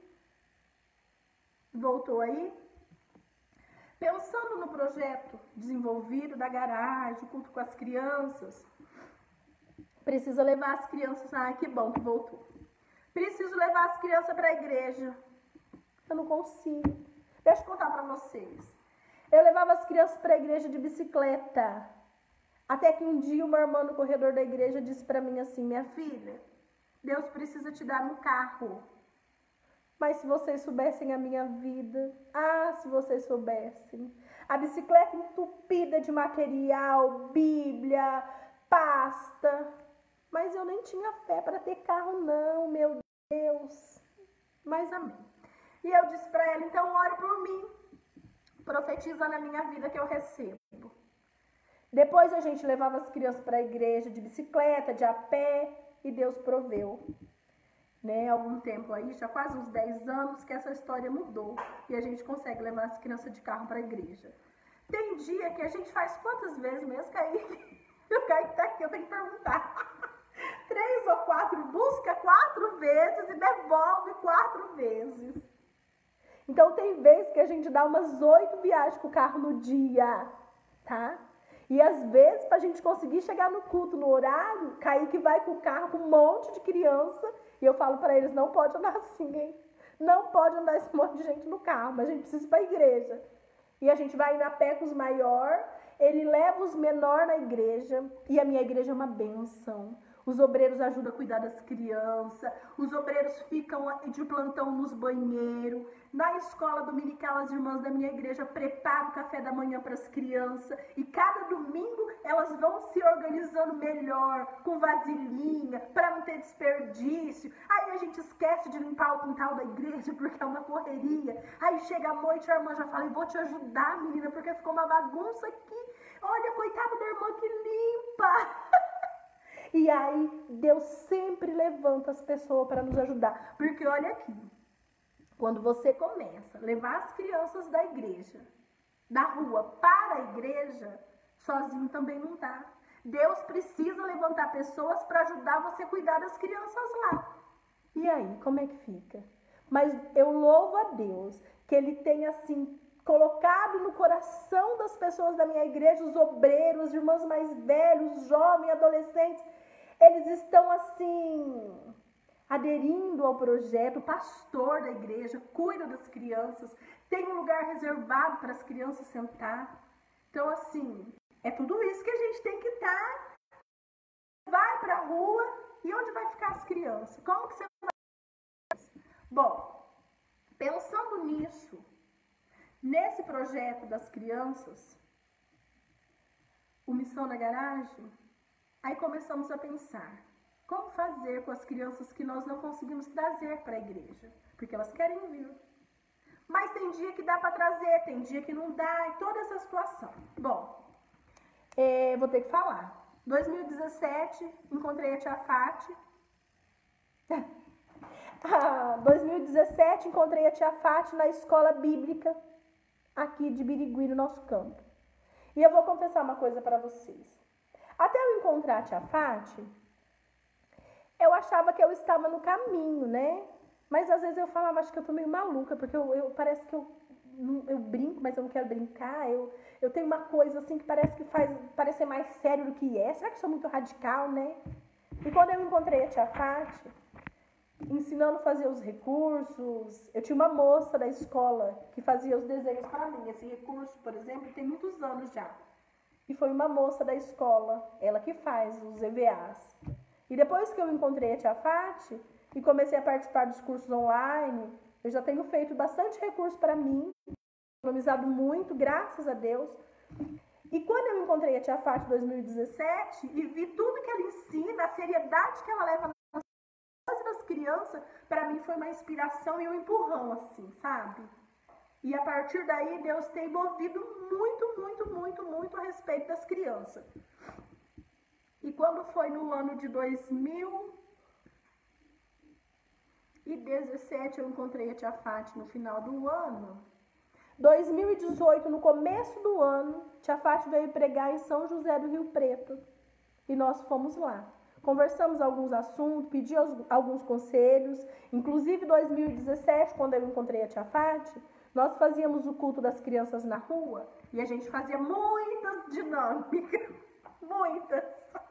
[SPEAKER 1] Voltou aí? Pensando no projeto desenvolvido da garagem, culto com as crianças, precisa levar as crianças... Ai, que bom que voltou. Preciso levar as crianças para a igreja. Eu não consigo. Deixa eu contar para vocês. Eu levava as crianças para a igreja de bicicleta. Até que um dia uma irmã no corredor da igreja disse para mim assim: minha filha, Deus precisa te dar um carro. Mas se vocês soubessem a minha vida, se vocês soubessem. A bicicleta entupida de material, Bíblia, pasta. Mas eu nem tinha fé para ter carro não, meu Deus. Mas amém. E eu disse para ela, então ore por mim. Profetiza na minha vida que eu recebo. Depois a gente levava as crianças para a igreja de bicicleta, de a pé, e Deus proveu. Algum tempo aí, já quase uns 10 anos, que essa história mudou. E a gente consegue levar as crianças de carro para a igreja. Tem dia que a gente faz quantas vezes mesmo, Kaique? O Kaique tá aqui, eu tenho que perguntar. 3 ou 4, busca 4 vezes e devolve 4 vezes. Então tem vezes que a gente dá umas 8 viagens com o carro no dia, tá? E às vezes, para a gente conseguir chegar no culto no horário, Kaique vai com o carro com um monte de criança. E eu falo para eles, não pode andar assim, hein? Não pode andar esse monte de gente no carro, mas a gente precisa ir para a igreja. E a gente vai indo a pé com os maiores, ele leva os menores na igreja. E a minha igreja é uma benção. Os obreiros ajudam a cuidar das crianças, os obreiros ficam de plantão nos banheiros. Na escola dominical, as irmãs da minha igreja preparam o café da manhã para as crianças. E cada domingo elas vão se organizando melhor, com vasilhinha, para não ter desperdício. Aí a gente esquece de limpar o quintal da igreja, porque é uma correria. Aí chega a noite, a irmã já fala, vou te ajudar, menina, porque ficou uma bagunça aqui. Olha, coitada da irmã que limpa. E aí, Deus sempre levanta as pessoas para nos ajudar. Porque olha aqui, quando você começa a levar as crianças da igreja, da rua para a igreja, sozinho também não dá. Deus precisa levantar pessoas para ajudar você a cuidar das crianças lá. E aí, como é que fica? Mas eu louvo a Deus que Ele tem assim colocado no coração das pessoas da minha igreja, os obreiros, os irmãos mais velhos, os jovens, adolescentes, eles estão assim aderindo ao projeto. O pastor da igreja cuida das crianças, tem um lugar reservado para as crianças sentar. Então assim, é tudo isso que a gente tem que estar. Vai para a rua e onde vai ficar as crianças? Como que você vai? Bom, pensando nisso, nesse projeto das crianças, o Missão na Garagem, aí começamos a pensar, como fazer com as crianças que nós não conseguimos trazer para a igreja? Porque elas querem vir. Mas tem dia que dá para trazer, tem dia que não dá, e toda essa situação. Bom, vou ter que falar. 2017, encontrei a tia Fati. 2017, encontrei a tia Fati na escola bíblica aqui de Birigui, no nosso campo. E eu vou confessar uma coisa para vocês. Até eu encontrar a tia Fati, eu achava que eu estava no caminho, né? Mas às vezes eu falava, acho que eu tô meio maluca, porque parece que eu brinco, mas eu não quero brincar. Eu tenho uma coisa assim que parece que faz parecer mais sério do que é. Será que eu sou muito radical, né? E quando eu encontrei a tia Fati, ensinando a fazer os recursos, eu tinha uma moça da escola que fazia os desenhos para mim. Esse recurso, por exemplo, tem muitos anos já. E foi uma moça da escola, ela que faz os EVAs. E depois que eu encontrei a tia Fati e comecei a participar dos cursos online, eu já tenho feito bastante recurso para mim, economizado muito, graças a Deus. E quando eu encontrei a tia Fati em 2017 e vi tudo que ela ensina, a seriedade que ela leva nas coisas das crianças, para mim foi uma inspiração e um empurrão, assim, sabe? E a partir daí, Deus tem movido muito a respeito das crianças. E quando foi no ano de 2017, eu encontrei a tia Fati no final do ano. 2018, no começo do ano, tia Fati veio pregar em São José do Rio Preto. E nós fomos lá. Conversamos alguns assuntos, pedi alguns conselhos. Inclusive, em 2017, quando eu encontrei a tia Fati, nós fazíamos o culto das crianças na rua e a gente fazia muitas dinâmicas, muitas.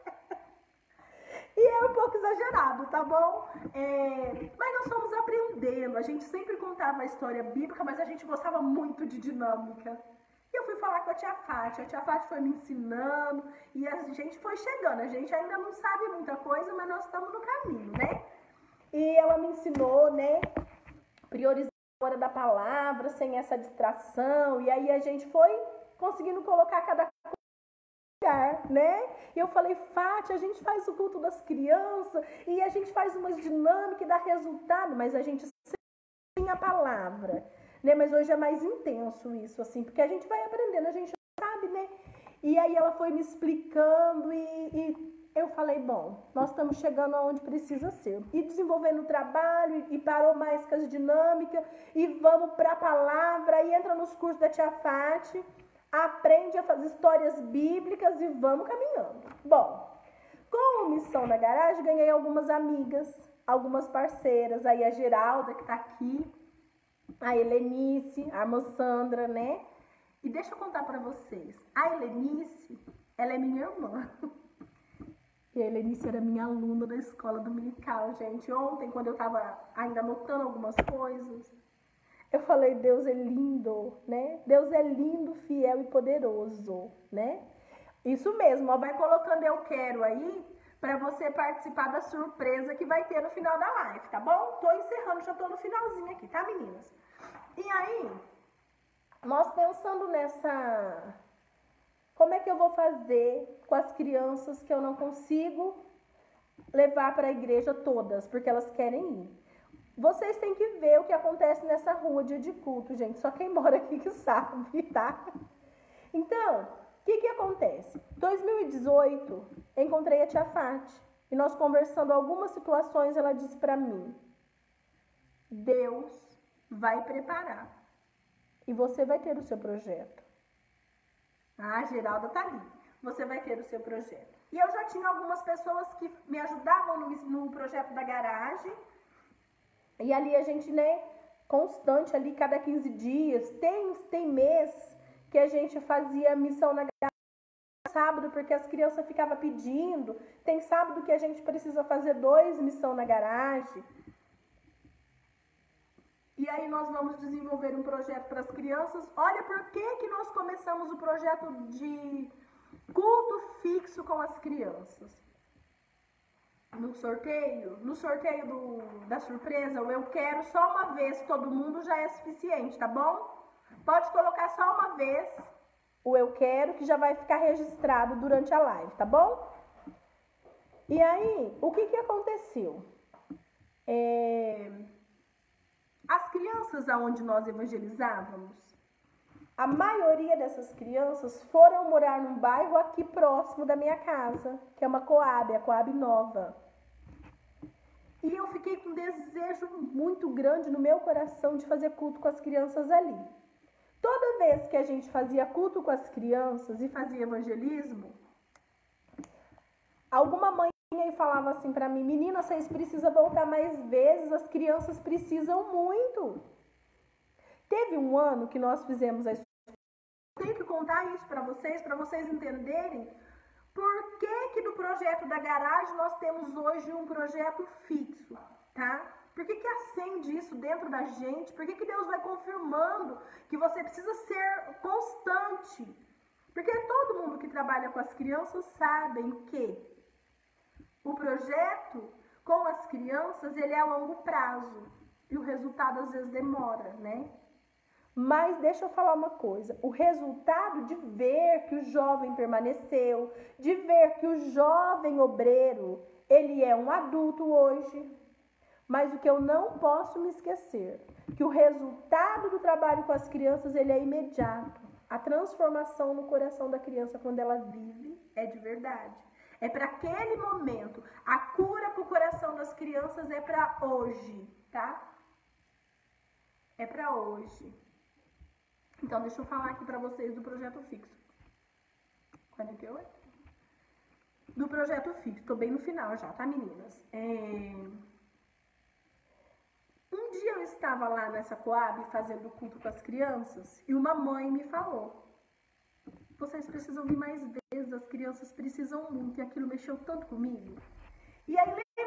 [SPEAKER 1] E é um pouco exagerado, tá bom? Mas nós fomos aprendendo, a gente sempre contava a história bíblica, mas a gente gostava muito de dinâmica. E eu fui falar com a tia Fati foi me ensinando e a gente foi chegando. A gente ainda não sabe muita coisa, mas nós estamos no caminho, né? E ela me ensinou, né, priorizar a hora da palavra, sem essa distração, e aí a gente foi conseguindo colocar cada coisa no lugar, né? E eu falei, Fati, a gente faz o culto das crianças, e a gente faz umas dinâmicas e dá resultado, mas a gente sempre tem a palavra, né? Mas hoje é mais intenso isso, assim, porque a gente vai aprendendo, a gente sabe, né? E aí ela foi me explicando e eu falei, bom, nós estamos chegando aonde precisa ser. E desenvolvendo o trabalho, e parou mais com as dinâmicas, e vamos para a palavra, e entra nos cursos da tia Fati, aprende a fazer histórias bíblicas e vamos caminhando. Bom, com a Missão na Garagem, ganhei algumas amigas, algumas parceiras, aí a Geralda, que está aqui, a Helenice, a irmã Sandra, né? E deixa eu contar para vocês, a Helenice, Ela é minha irmã. E a Helenice era minha aluna da escola dominical, gente. Ontem, quando eu estava ainda anotando algumas coisas, eu falei, Deus é lindo, né? Deus é lindo, fiel e poderoso, né? Isso mesmo, ó, vai colocando eu quero aí, para você participar da surpresa que vai ter no final da live, tá bom? Tô encerrando, já tô no finalzinho aqui, tá, meninas? E aí, nós pensando nessa... Como é que eu vou fazer com as crianças que eu não consigo levar para a igreja todas, porque elas querem ir? Vocês têm que ver o que acontece nessa rua dia de culto, gente. Só quem mora aqui que sabe, tá? Então, o que acontece? 2018, encontrei a tia Fati. E nós conversando algumas situações, ela disse para mim, Deus vai preparar. E você vai ter o seu projeto. Ah, Geralda tá ali. Você vai ter o seu projeto. E eu já tinha algumas pessoas que me ajudavam no projeto da garagem. E ali a gente, né, constante ali, cada 15 dias. Tem mês que a gente fazia missão na garagem sábado, porque as crianças ficavam pedindo. Tem sábado que a gente precisa fazer 2 missão na garagem. E aí nós vamos desenvolver um projeto para as crianças. Olha por que nós começamos o projeto de culto fixo com as crianças. No sorteio da surpresa, o eu quero só uma vez, todo mundo já é suficiente, tá bom? Pode colocar só uma vez o eu quero, que já vai ficar registrado durante a live, tá bom? E aí, o que aconteceu? As crianças aonde nós evangelizávamos, a maioria dessas crianças foram morar num bairro aqui próximo da minha casa, que é uma Coab, a Coab Nova. E eu fiquei com um desejo muito grande no meu coração de fazer culto com as crianças ali. Toda vez que a gente fazia culto com as crianças e fazia evangelismo, alguma mãe e falava assim para mim, menina, vocês precisam voltar mais vezes, as crianças precisam muito. Teve um ano que nós fizemos a escola. Tenho que contar isso para vocês entenderem por que no projeto da garagem nós temos hoje um projeto fixo, tá? Por que acende isso dentro da gente? Por que Deus vai confirmando que você precisa ser constante? Porque todo mundo que trabalha com as crianças sabem que o projeto com as crianças, ele é a longo prazo. E o resultado às vezes demora, né? Mas deixa eu falar uma coisa. O resultado de ver que o jovem permaneceu, de ver que o jovem obreiro, ele é um adulto hoje. Mas o que eu não posso me esquecer, que o resultado do trabalho com as crianças, ele é imediato. A transformação no coração da criança, quando ela vive, é de verdade. É para aquele momento. A cura para o coração das crianças é para hoje, tá? É para hoje. Então, deixa eu falar aqui para vocês do projeto fixo. 48? Do projeto fixo. Tô bem no final já, tá, meninas? Um dia eu estava lá nessa Coab fazendo culto com as crianças e uma mãe me falou: vocês precisam vir mais vezes, as crianças precisam muito, e aquilo mexeu tanto comigo. E aí, em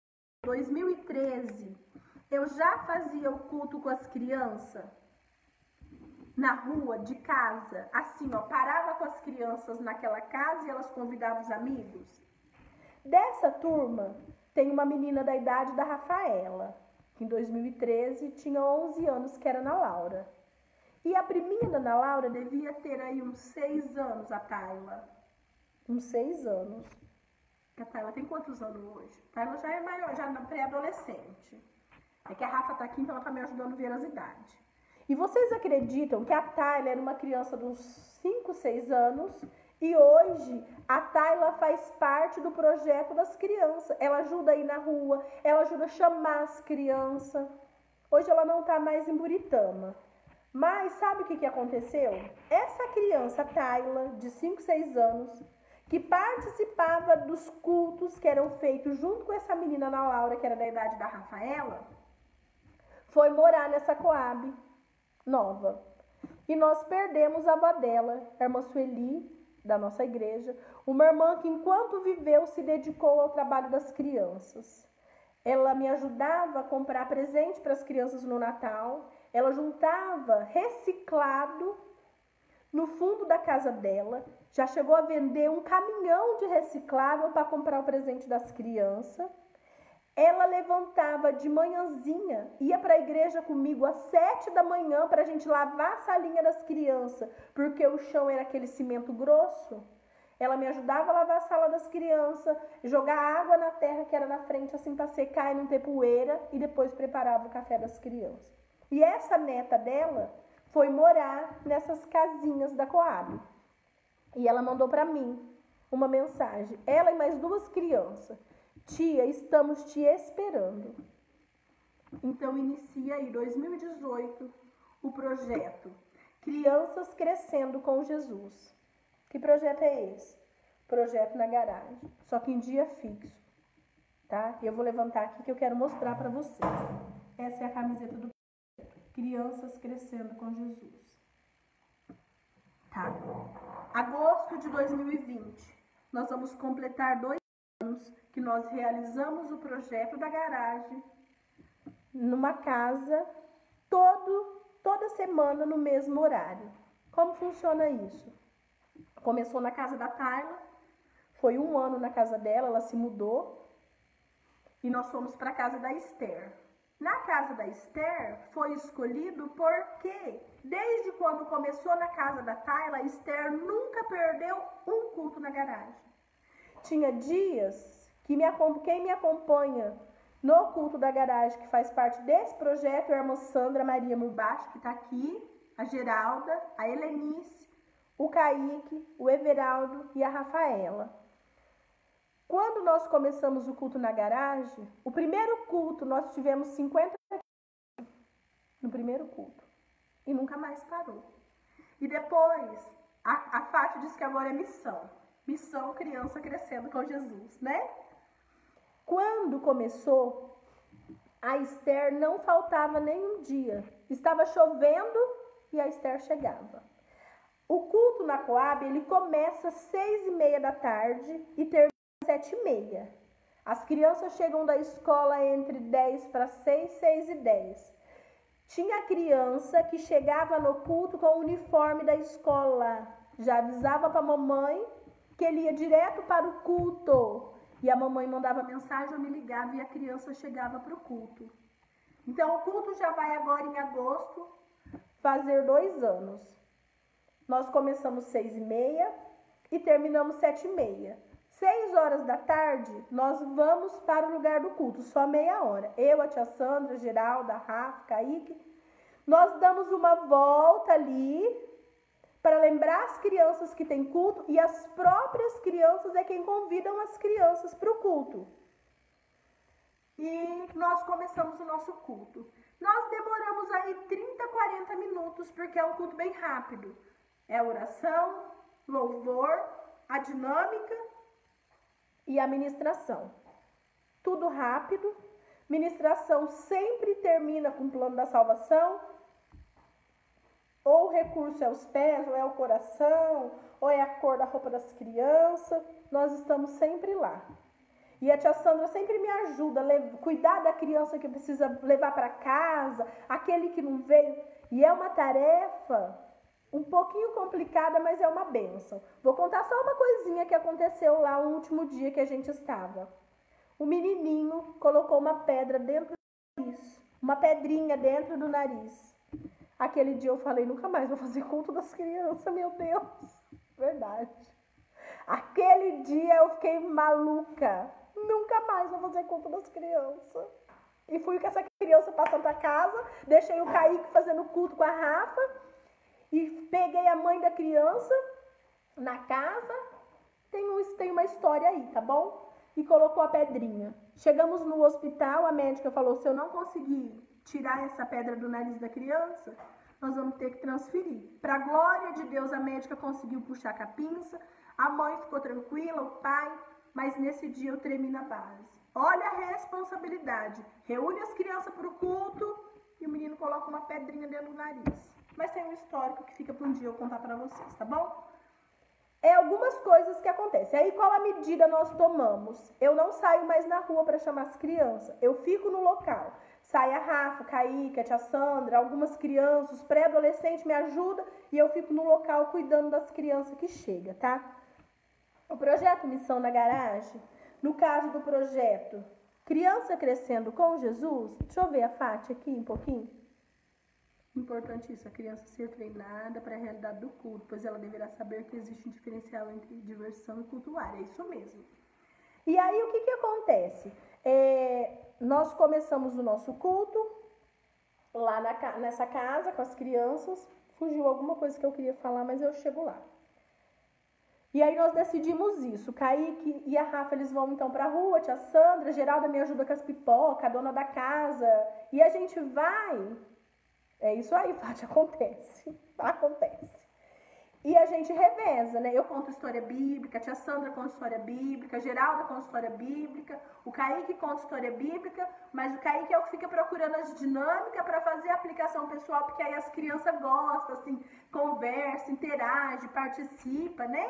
[SPEAKER 1] 2013, eu já fazia o culto com as crianças na rua, de casa, assim, ó, parava com as crianças naquela casa e elas convidavam os amigos. Dessa turma, tem uma menina da idade da Rafaela, que em 2013 tinha 11 anos, que era a Ana Laura. E a priminha da Ana Laura devia ter aí uns 6 anos, a Tayla. Uns 6 anos. A Tayla tem quantos anos hoje? A Tayla já é maior, já é pré-adolescente. É que a Rafa tá aqui, então ela tá me ajudando a ver as idades. E vocês acreditam que a Tayla era uma criança de uns 5, 6 anos e hoje a Tayla faz parte do projeto das crianças. Ela ajuda a ir na rua, ela ajuda a chamar as crianças. Hoje ela não tá mais em Buritama. Mas sabe o que aconteceu? Essa criança, Tayla, de 5, 6 anos, que participava dos cultos que eram feitos junto com essa menina Ana Laura, que era da idade da Rafaela, foi morar nessa Coab Nova. E nós perdemos a avó dela, a irmã Sueli, da nossa igreja, uma irmã que enquanto viveu se dedicou ao trabalho das crianças. Ela me ajudava a comprar presente para as crianças no Natal, ela juntava reciclado no fundo da casa dela, já chegou a vender um caminhão de reciclável para comprar o presente das crianças. Ela levantava de manhãzinha, ia para a igreja comigo às 7 da manhã para a gente lavar a salinha das crianças, porque o chão era aquele cimento grosso. Ela me ajudava a lavar a sala das crianças, jogar água na terra que era na frente, assim, para secar e não ter poeira, e depois preparava o café das crianças. E essa neta dela foi morar nessas casinhas da Coab. E ela mandou para mim uma mensagem, ela e mais 2 crianças. Tia, estamos te esperando. Então inicia aí, 2018, o projeto Crianças Crescendo com Jesus. Que projeto é esse? Projeto na garagem, só que em dia fixo, tá? Eu vou levantar aqui que eu quero mostrar para vocês. Essa é a camiseta do projeto, Crianças Crescendo com Jesus. Tá? Agosto de 2020, nós vamos completar 2 anos que nós realizamos o projeto da garagem numa casa toda semana no mesmo horário. Como funciona isso? Começou na casa da Tayla, foi 1 ano na casa dela, ela se mudou e nós fomos para a casa da Esther. Na casa da Esther foi escolhido porque desde quando começou na casa da Tayla, a Esther nunca perdeu um culto na garagem. Tinha dias que quem me acompanha no culto da garagem, que faz parte desse projeto, é a irmã Sandra Maria Murbacho, que está aqui, a Geralda, a Helenice, o Kaique, o Everaldo e a Rafaela. Quando nós começamos o culto na garagem, o primeiro culto nós tivemos 50 no primeiro culto e nunca mais parou. E depois, a Fátima disse que agora é missão. Missão Criança Crescendo com Jesus, né? Quando começou, a Esther não faltava nenhum dia. Estava chovendo e a Esther chegava. O culto na Coab, ele começa às 6h30 da tarde e termina às 7h30. As crianças chegam da escola entre 10 para 6, 6h10. Tinha criança que chegava no culto com o uniforme da escola. Já avisava para a mamãe que ele ia direto para o culto. E a mamãe mandava mensagem, eu me ligava e a criança chegava para o culto. Então, o culto já vai agora em agosto fazer 2 anos. Nós começamos 6h30 e terminamos 7h30. 6 horas da tarde, nós vamos para o lugar do culto, só meia hora. Eu, a tia Sandra, Geralda, Rafa, Kaique. Nós damos uma volta ali para lembrar as crianças que tem culto e as próprias crianças é quem convidam as crianças para o culto. E nós começamos o nosso culto. Nós demoramos aí 30, 40 minutos, porque é um culto bem rápido. É oração, louvor, a dinâmica e a ministração. Tudo rápido. Ministração sempre termina com o plano da salvação. Ou o recurso é os pés, ou é o coração, ou é a cor da roupa das crianças. Nós estamos sempre lá. E a tia Sandra sempre me ajuda a cuidar da criança que precisa levar para casa, aquele que não veio. E é uma tarefa um pouquinho complicada, mas é uma bênção. Vou contar só uma coisinha que aconteceu lá no último dia que a gente estava. O menininho colocou uma pedra dentro do nariz, uma pedrinha dentro do nariz. Aquele dia eu falei, nunca mais vou fazer culto das crianças, meu Deus. Verdade. Aquele dia eu fiquei maluca. Nunca mais vou fazer culto das crianças. E fui com essa criança para Santa Casa, deixei o Kaique fazendo culto com a Rafa e peguei a mãe da criança na casa. Tem uma história aí, tá bom? E colocou a pedrinha. Chegamos no hospital, a médica falou, se eu não conseguir tirar essa pedra do nariz da criança, nós vamos ter que transferir. Para a glória de Deus, a médica conseguiu puxar com a pinça, a mãe ficou tranquila, o pai, mas nesse dia eu tremi na base. Olha a responsabilidade. Reúne as crianças para o culto e o menino coloca uma pedrinha dentro do nariz. Mas tem um histórico que fica para um dia eu contar para vocês, tá bom? É algumas coisas que acontecem. Aí qual a medida nós tomamos? Eu não saio mais na rua para chamar as crianças. Eu fico no local. Sai a Rafa, Kaique, a tia Sandra, algumas crianças, pré-adolescentes me ajudam e eu fico no local cuidando das crianças que chegam, tá? O projeto Missão na Garagem, no caso do projeto Criança Crescendo com Jesus, deixa eu ver a Fátia aqui um pouquinho. Importante isso, a criança ser treinada para a realidade do culto, pois ela deverá saber que existe um diferencial entre diversão e cultuar, é isso mesmo. E aí o que acontece? Nós começamos o nosso culto lá nessa casa com as crianças, fugiu alguma coisa que eu queria falar, mas eu chego lá. E aí nós decidimos isso, o Kaique e a Rafa, eles vão então pra rua, a tia Sandra, a Geralda me ajuda com as pipocas, a dona da casa, e a gente vai, é isso aí, Fátia, acontece. E a gente reveza, né? Eu conto história bíblica, a tia Sandra conta história bíblica, a Geralda conta história bíblica, o Kaique conta história bíblica, mas o Kaique é o que fica procurando as dinâmicas para fazer a aplicação pessoal, porque aí as crianças gostam, assim, conversa, interage, participa, né?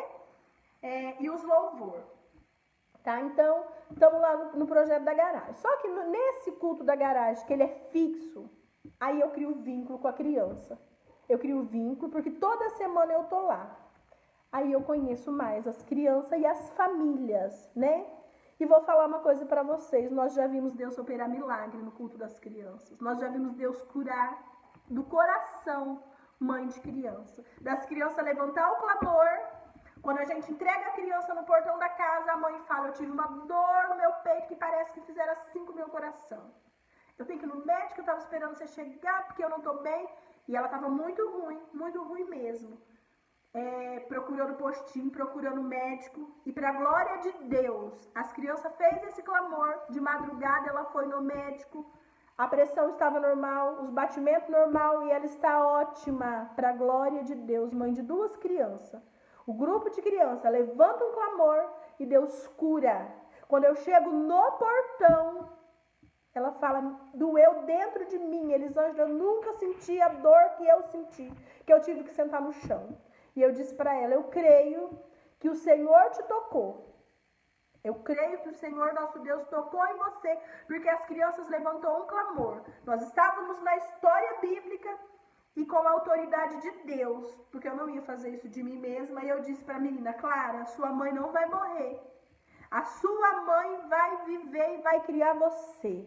[SPEAKER 1] E os louvor. Tá? Então, estamos lá no projeto da garagem. Só que nesse culto da garagem, que ele é fixo, aí eu crio vínculo com a criança. Eu crio vínculo porque toda semana eu tô lá. Aí eu conheço mais as crianças e as famílias, né? E vou falar uma coisa para vocês. Nós já vimos Deus operar milagre no culto das crianças. Nós já vimos Deus curar do coração mãe de criança. Das crianças levantar o clamor. Quando a gente entrega a criança no portão da casa, a mãe fala, eu tive uma dor no meu peito que parece que fizeram assim com o meu coração. Eu tenho que ir no médico, eu estava esperando você chegar porque eu não estou bem. E ela estava muito ruim mesmo. Procurando postinho, procurando médico. E para a glória de Deus, as crianças fez esse clamor. De madrugada ela foi no médico. A pressão estava normal, os batimentos normal e ela está ótima. Para a glória de Deus, mãe de 2 crianças. O grupo de crianças levanta um clamor e Deus cura. Quando eu chego no portão, ela fala, doeu dentro de mim, Elisângela, eu nunca senti a dor que eu senti, que eu tive que sentar no chão. E eu disse para ela, eu creio que o Senhor te tocou. Eu creio que o Senhor nosso Deus tocou em você, porque as crianças levantou um clamor. Nós estávamos na história bíblica e com a autoridade de Deus, porque eu não ia fazer isso de mim mesma, e eu disse para a menina, Clara, sua mãe não vai morrer. A sua mãe vai viver e vai criar você.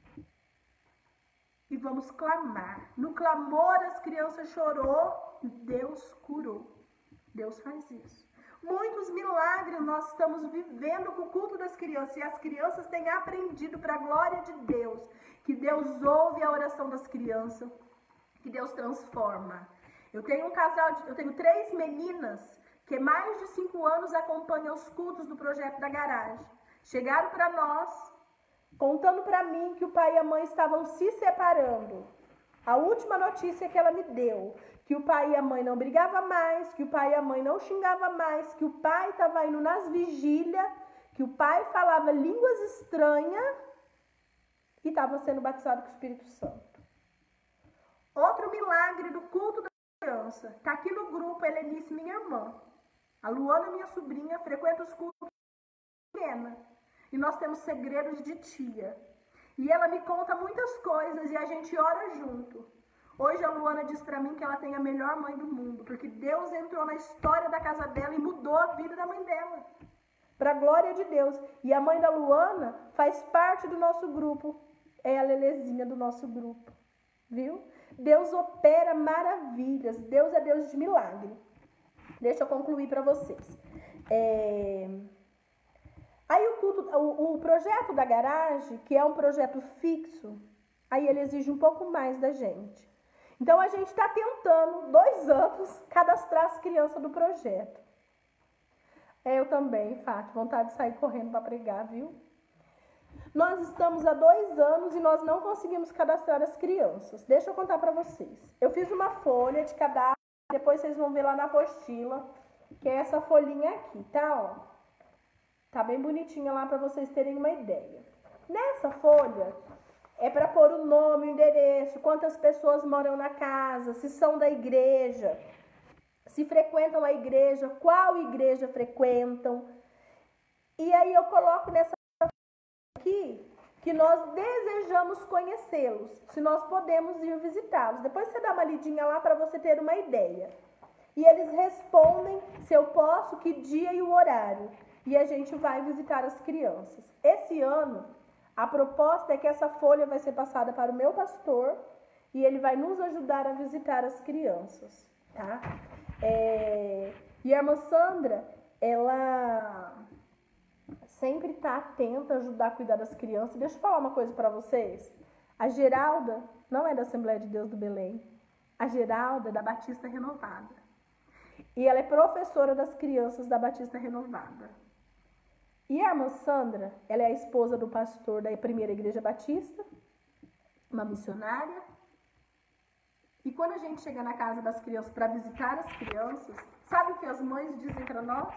[SPEAKER 1] E vamos clamar. No clamor as crianças chorou, Deus curou. Deus faz isso. Muitos milagres nós estamos vivendo com o culto das crianças. E as crianças têm aprendido para a glória de Deus. Que Deus ouve a oração das crianças. Que Deus transforma. Eu tenho 3 meninas que mais de 5 anos acompanham os cultos do projeto da garagem. Chegaram para nós, contando para mim que o pai e a mãe estavam se separando. A última notícia que ela me deu, que o pai e a mãe não brigavam mais, que o pai e a mãe não xingavam mais, que o pai estava indo nas vigílias, que o pai falava línguas estranhas e estava sendo batizado com o Espírito Santo. Outro milagre do culto da criança. Está aqui no grupo, Helenice, minha irmã. A Luana, minha sobrinha, frequenta os cultos pequena. E nós temos segredos de tia. E ela me conta muitas coisas e a gente ora junto. Hoje a Luana diz pra mim que ela tem a melhor mãe do mundo, porque Deus entrou na história da casa dela e mudou a vida da mãe dela. Pra glória de Deus. E a mãe da Luana faz parte do nosso grupo. É a Lelezinha do nosso grupo. Viu? Deus opera maravilhas. Deus é Deus de milagre. Deixa eu concluir para vocês. Aí o projeto da garagem, que é um projeto fixo, aí ele exige um pouco mais da gente. Então a gente está tentando, 2 anos, cadastrar as crianças do projeto. Eu também, Fátima, vontade de sair correndo para pregar, viu? Nós estamos há 2 anos e nós não conseguimos cadastrar as crianças. Deixa eu contar para vocês. Eu fiz uma folha de cadastro, depois vocês vão ver lá na apostila, que é essa folhinha aqui, tá? Ó. Tá bem bonitinha lá para vocês terem uma ideia. Nessa folha é para pôr o nome, o endereço, quantas pessoas moram na casa, se são da igreja, se frequentam a igreja, qual igreja frequentam. E aí eu coloco nessa aqui que nós desejamos conhecê-los, se nós podemos ir visitá-los. Depois você dá uma lidinha lá para você ter uma ideia. E eles respondem se eu posso, que dia e o horário. E a gente vai visitar as crianças. Esse ano, a proposta é que essa folha vai ser passada para o meu pastor e ele vai nos ajudar a visitar as crianças, tá? E a irmã Sandra, ela sempre está atenta a ajudar a cuidar das crianças. Deixa eu falar uma coisa para vocês. A Geralda não é da Assembleia de Deus do Belém. A Geralda é da Batista Renovada. E ela é professora das crianças da Batista Renovada. E a irmã Sandra, ela é a esposa do pastor da primeira igreja batista, uma missionária. E quando a gente chega na casa das crianças para visitar as crianças, sabe o que as mães dizem para nós?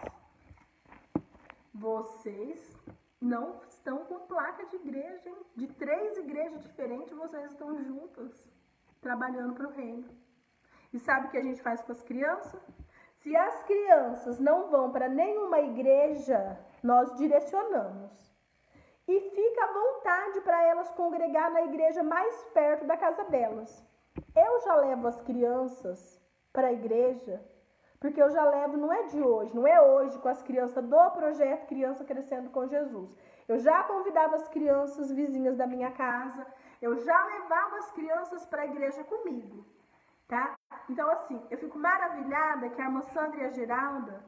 [SPEAKER 1] Vocês não estão com placa de igreja, hein? De 3 igrejas diferentes, vocês estão juntas, trabalhando para o reino. E sabe o que a gente faz com as crianças? Se as crianças não vão para nenhuma igreja, nós direcionamos. E fica à vontade para elas congregar na igreja mais perto da casa delas. Eu já levo as crianças para a igreja, porque eu já levo, não é de hoje, não é hoje com as crianças do projeto Criança Crescendo com Jesus. Eu já convidava as crianças vizinhas da minha casa, eu já levava as crianças para a igreja comigo, tá? Então, assim, eu fico maravilhada que a irmã Sandra e a Geralda...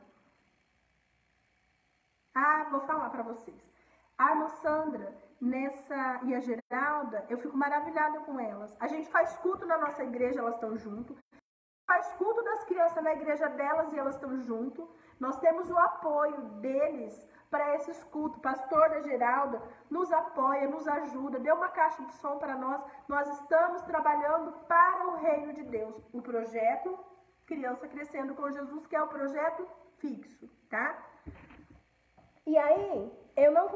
[SPEAKER 1] vou falar para vocês. A irmã Sandra e a Geralda, eu fico maravilhada com elas. A gente faz culto na nossa igreja, elas estão junto. Faz culto das crianças na igreja delas e elas estão junto. Nós temos o apoio deles para esses cultos. O pastor da Geralda nos apoia, nos ajuda, deu uma caixa de som para nós. Nós estamos trabalhando para o reino de Deus. O projeto Criança Crescendo com Jesus, que é o projeto fixo, tá? E aí, eu não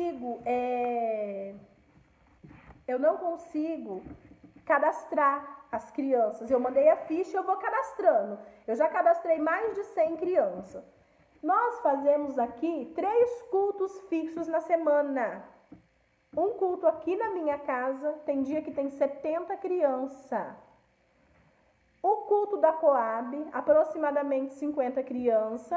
[SPEAKER 1] consigo cadastrar as crianças. Eu mandei a ficha e eu vou cadastrando. Eu já cadastrei mais de 100 crianças. Nós fazemos aqui 3 cultos fixos na semana. Um culto aqui na minha casa, tem dia que tem 70 crianças. O culto da Coab, aproximadamente 50 crianças.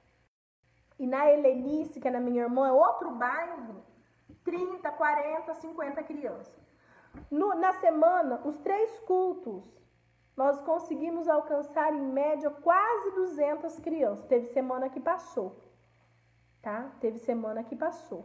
[SPEAKER 1] E na Helenice, que é na minha irmã, é outro bairro, 30, 40, 50 crianças. Na semana, os 3 cultos, nós conseguimos alcançar em média quase 200 crianças. Teve semana que passou, tá? Teve semana que passou.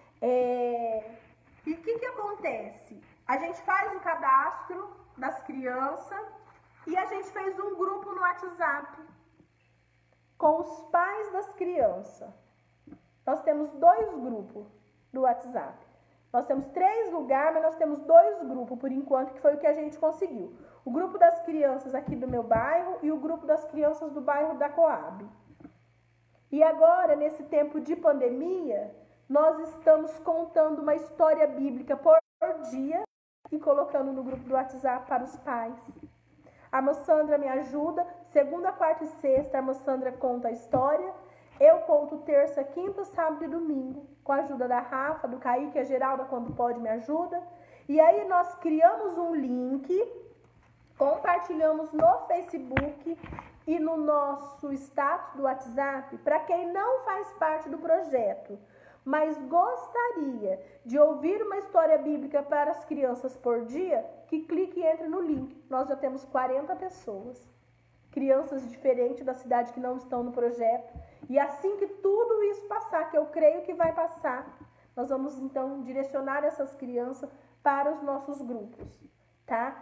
[SPEAKER 1] E o que acontece? A gente faz o cadastro das crianças e a gente fez um grupo no WhatsApp com os pais das crianças. Nós temos 2 grupos do WhatsApp. Nós temos 3 lugares, mas nós temos 2 grupos, por enquanto, que foi o que a gente conseguiu. O grupo das crianças aqui do meu bairro e o grupo das crianças do bairro da Coab. E agora, nesse tempo de pandemia, nós estamos contando uma história bíblica por dia e colocando no grupo do WhatsApp para os pais. A irmã Sandra me ajuda, segunda, quarta e sexta, a irmã Sandra conta a história. Eu conto terça, quinta, sábado e domingo, com a ajuda da Rafa, do Kaique, a Geralda, quando pode, me ajuda. E aí nós criamos um link, compartilhamos no Facebook e no nosso status do WhatsApp, para quem não faz parte do projeto, mas gostaria de ouvir uma história bíblica para as crianças por dia, que clique e entre no link. Nós já temos 40 pessoas, crianças diferentes da cidade que não estão no projeto. E assim que tudo isso passar, que eu creio que vai passar, nós vamos então direcionar essas crianças para os nossos grupos, tá?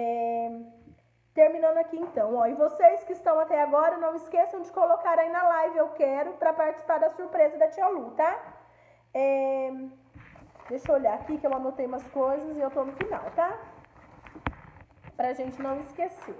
[SPEAKER 1] Terminando aqui então, ó, e vocês que estão até agora, não esqueçam de colocar aí na live eu quero para participar da surpresa da tia Lu, tá? Deixa eu olhar aqui que eu anotei umas coisas e eu tô no final, tá? Pra gente não esquecer.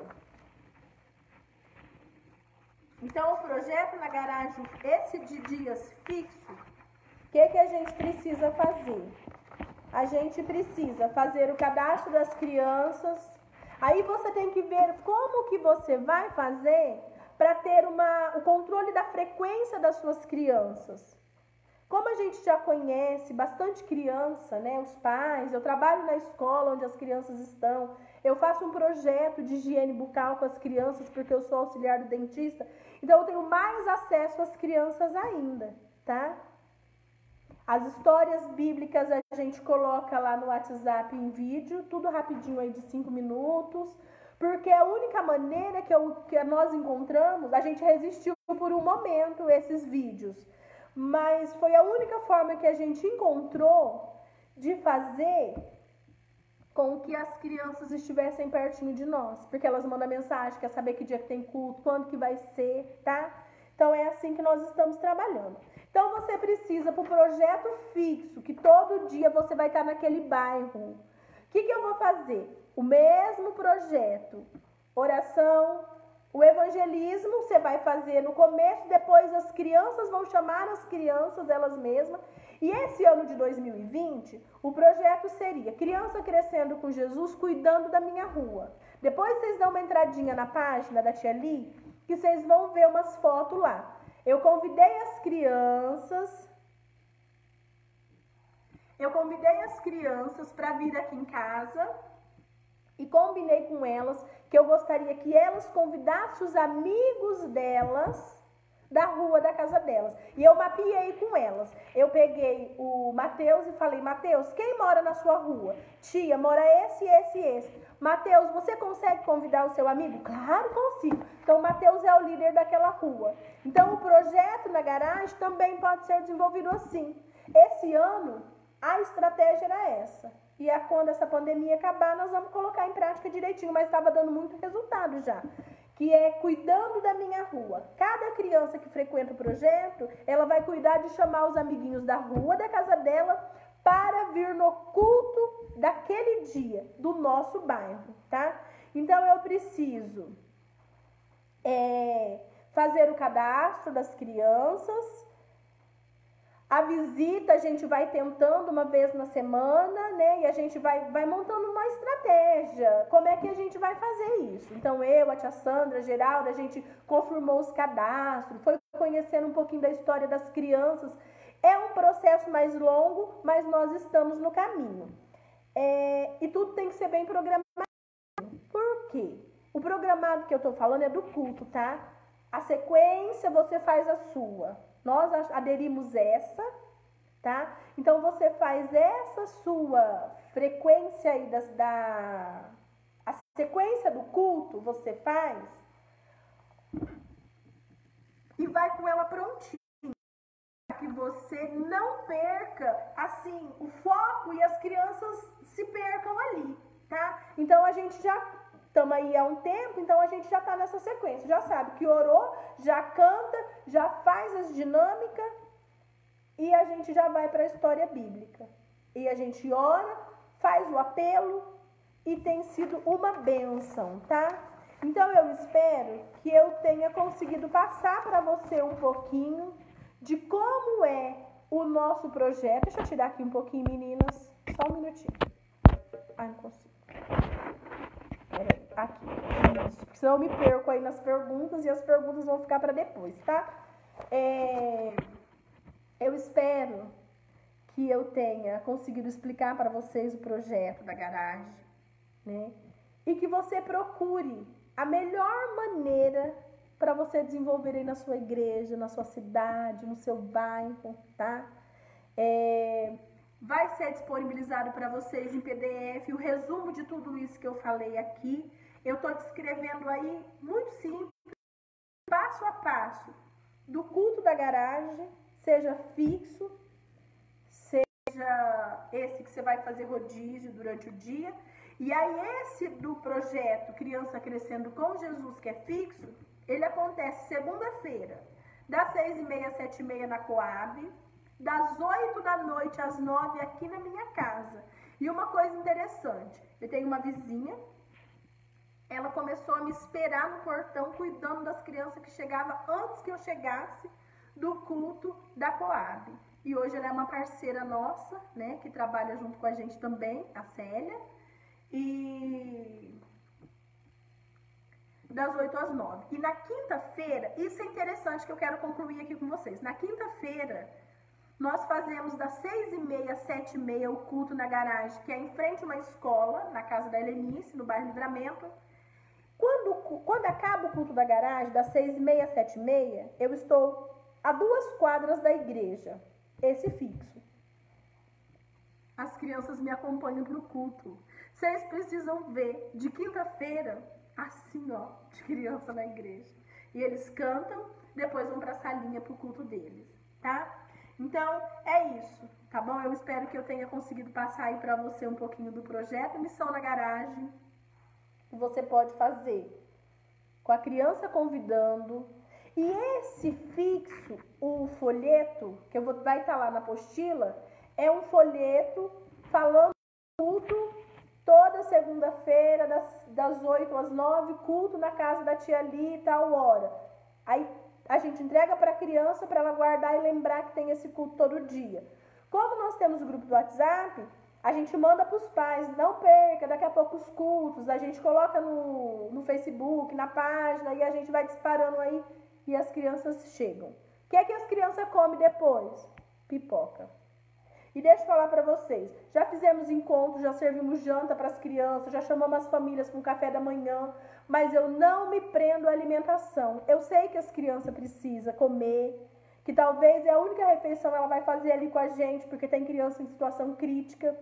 [SPEAKER 1] Então, o projeto na garagem, esse de dias fixo, o que a gente precisa fazer? A gente precisa fazer o cadastro das crianças. Aí você tem que ver como que você vai fazer para ter o controle da frequência das suas crianças. Como a gente já conhece bastante criança, né, os pais, eu trabalho na escola onde as crianças estão, eu faço um projeto de higiene bucal com as crianças porque eu sou auxiliar do dentista, então eu tenho mais acesso às crianças ainda, tá? As histórias bíblicas a gente coloca lá no WhatsApp em vídeo, tudo rapidinho aí de 5 minutos, porque a única maneira que nós encontramos, a gente resistiu por um momento esses vídeos, mas foi a única forma que a gente encontrou de fazer com que as crianças estivessem pertinho de nós, porque elas mandam mensagem, quer saber que dia que tem culto, quando que vai ser, tá? Então é assim que nós estamos trabalhando. Então você precisa, para o projeto fixo, que todo dia você vai estar naquele bairro, o que eu vou fazer? O mesmo projeto, oração, o evangelismo você vai fazer no começo, depois as crianças vão chamar as crianças elas mesmas. E esse ano de 2020, o projeto seria Criança Crescendo com Jesus, Cuidando da Minha Rua. Depois vocês dão uma entradinha na página da Tia Li, que vocês vão ver umas fotos lá. Eu convidei as crianças para vir aqui em casa e combinei com elas que eu gostaria que elas convidassem os amigos delas da rua da casa delas. E eu mapeei com elas. Eu peguei o Mateus e falei, Mateus, quem mora na sua rua? Tia, mora esse. Mateus, você consegue convidar o seu amigo? Claro, consigo. Então, o Mateus é o líder daquela rua. Então, o projeto na garagem também pode ser desenvolvido assim. Esse ano, a estratégia era essa. E quando essa pandemia acabar, nós vamos colocar em prática direitinho, mas estava dando muito resultado já. Que é Cuidando da Minha Rua. Cada criança que frequenta o projeto, ela vai cuidar de chamar os amiguinhos da rua, da casa dela, para vir no culto daquele dia, do nosso bairro, tá? Então, eu preciso fazer o cadastro das crianças. A visita a gente vai tentando uma vez na semana, né? E a gente vai montando uma estratégia. Como é que a gente vai fazer isso? Então, eu, a tia Sandra, a Geralda, a gente confirmou os cadastros, foi conhecendo um pouquinho da história das crianças. É um processo mais longo, mas nós estamos no caminho. E tudo tem que ser bem programado. Por quê? O programado que eu tô falando é do culto, tá? A sequência você faz a sua. Nós aderimos essa, tá? Então, você faz essa sua frequência aí a sequência do culto, você faz e vai com ela prontinha, para que você não perca, assim, o foco e as crianças se percam ali, tá? Então, a gente já estamos aí há um tempo, então a gente já está nessa sequência. Já sabe que orou, já canta, já faz as dinâmicas e a gente já vai para a história bíblica. E a gente ora, faz o apelo e tem sido uma bênção, tá? Então eu espero que eu tenha conseguido passar para você um pouquinho de como é o nosso projeto. Deixa eu tirar aqui um pouquinho, meninas. Só um minutinho. Ai, não consigo. Aqui, isso, porque senão eu me perco aí nas perguntas e as perguntas vão ficar para depois, tá? Eu espero que eu tenha conseguido explicar para vocês o projeto da garagem, né? E que você procure a melhor maneira para você desenvolver aí na sua igreja, na sua cidade, no seu bairro, tá? Vai ser disponibilizado para vocês em PDF o resumo de tudo isso que eu falei aqui. Eu estou descrevendo aí, muito simples, passo a passo, do culto da garagem, seja fixo, seja esse que você vai fazer rodízio durante o dia. E aí esse do projeto Criança Crescendo com Jesus, que é fixo, ele acontece segunda-feira, das 6h30 às 7h30 na Coab, das 8 da noite às 9 aqui na minha casa. E uma coisa interessante, eu tenho uma vizinha, ela começou a me esperar no portão, cuidando das crianças que chegavam antes que eu chegasse do culto da Coab. E hoje ela é uma parceira nossa, né, que trabalha junto com a gente também, a Célia. E das 8 às 9. E na quinta-feira, isso é interessante que eu quero concluir aqui com vocês. Na quinta-feira, nós fazemos das 6h30 às 7h30 o culto na garagem, que é em frente a uma escola, na casa da Helenice, no bairro Livramento. Quando acaba o culto da garagem, das 6h30 às 7h30, eu estou a 2 quadras da igreja, esse fixo. As crianças me acompanham para o culto. Vocês precisam ver, de quinta-feira, assim, ó, de criança na igreja. E eles cantam, depois vão para a salinha para o culto deles, tá? Então, é isso, tá bom? Eu espero que eu tenha conseguido passar aí para você um pouquinho do projeto Missão na Garagem, que você pode fazer com a criança convidando. E esse fixo, o folheto, que vai estar lá na apostila, é um folheto falando do culto toda segunda-feira, das 8 às 9, culto na casa da tia Ali, tal hora. Aí a gente entrega para a criança para ela guardar e lembrar que tem esse culto todo dia. Como nós temos o grupo do WhatsApp, a gente manda para os pais, não perca, daqui a pouco os cultos, a gente coloca no Facebook, na página, e a gente vai disparando aí e as crianças chegam. O que é que as crianças comem depois? Pipoca. E deixa eu falar para vocês, já fizemos encontros, já servimos janta para as crianças, já chamamos as famílias com café da manhã, mas eu não me prendo à alimentação. Eu sei que as crianças precisam comer, que talvez é a única refeição ela vai fazer ali com a gente, porque tem criança em situação crítica,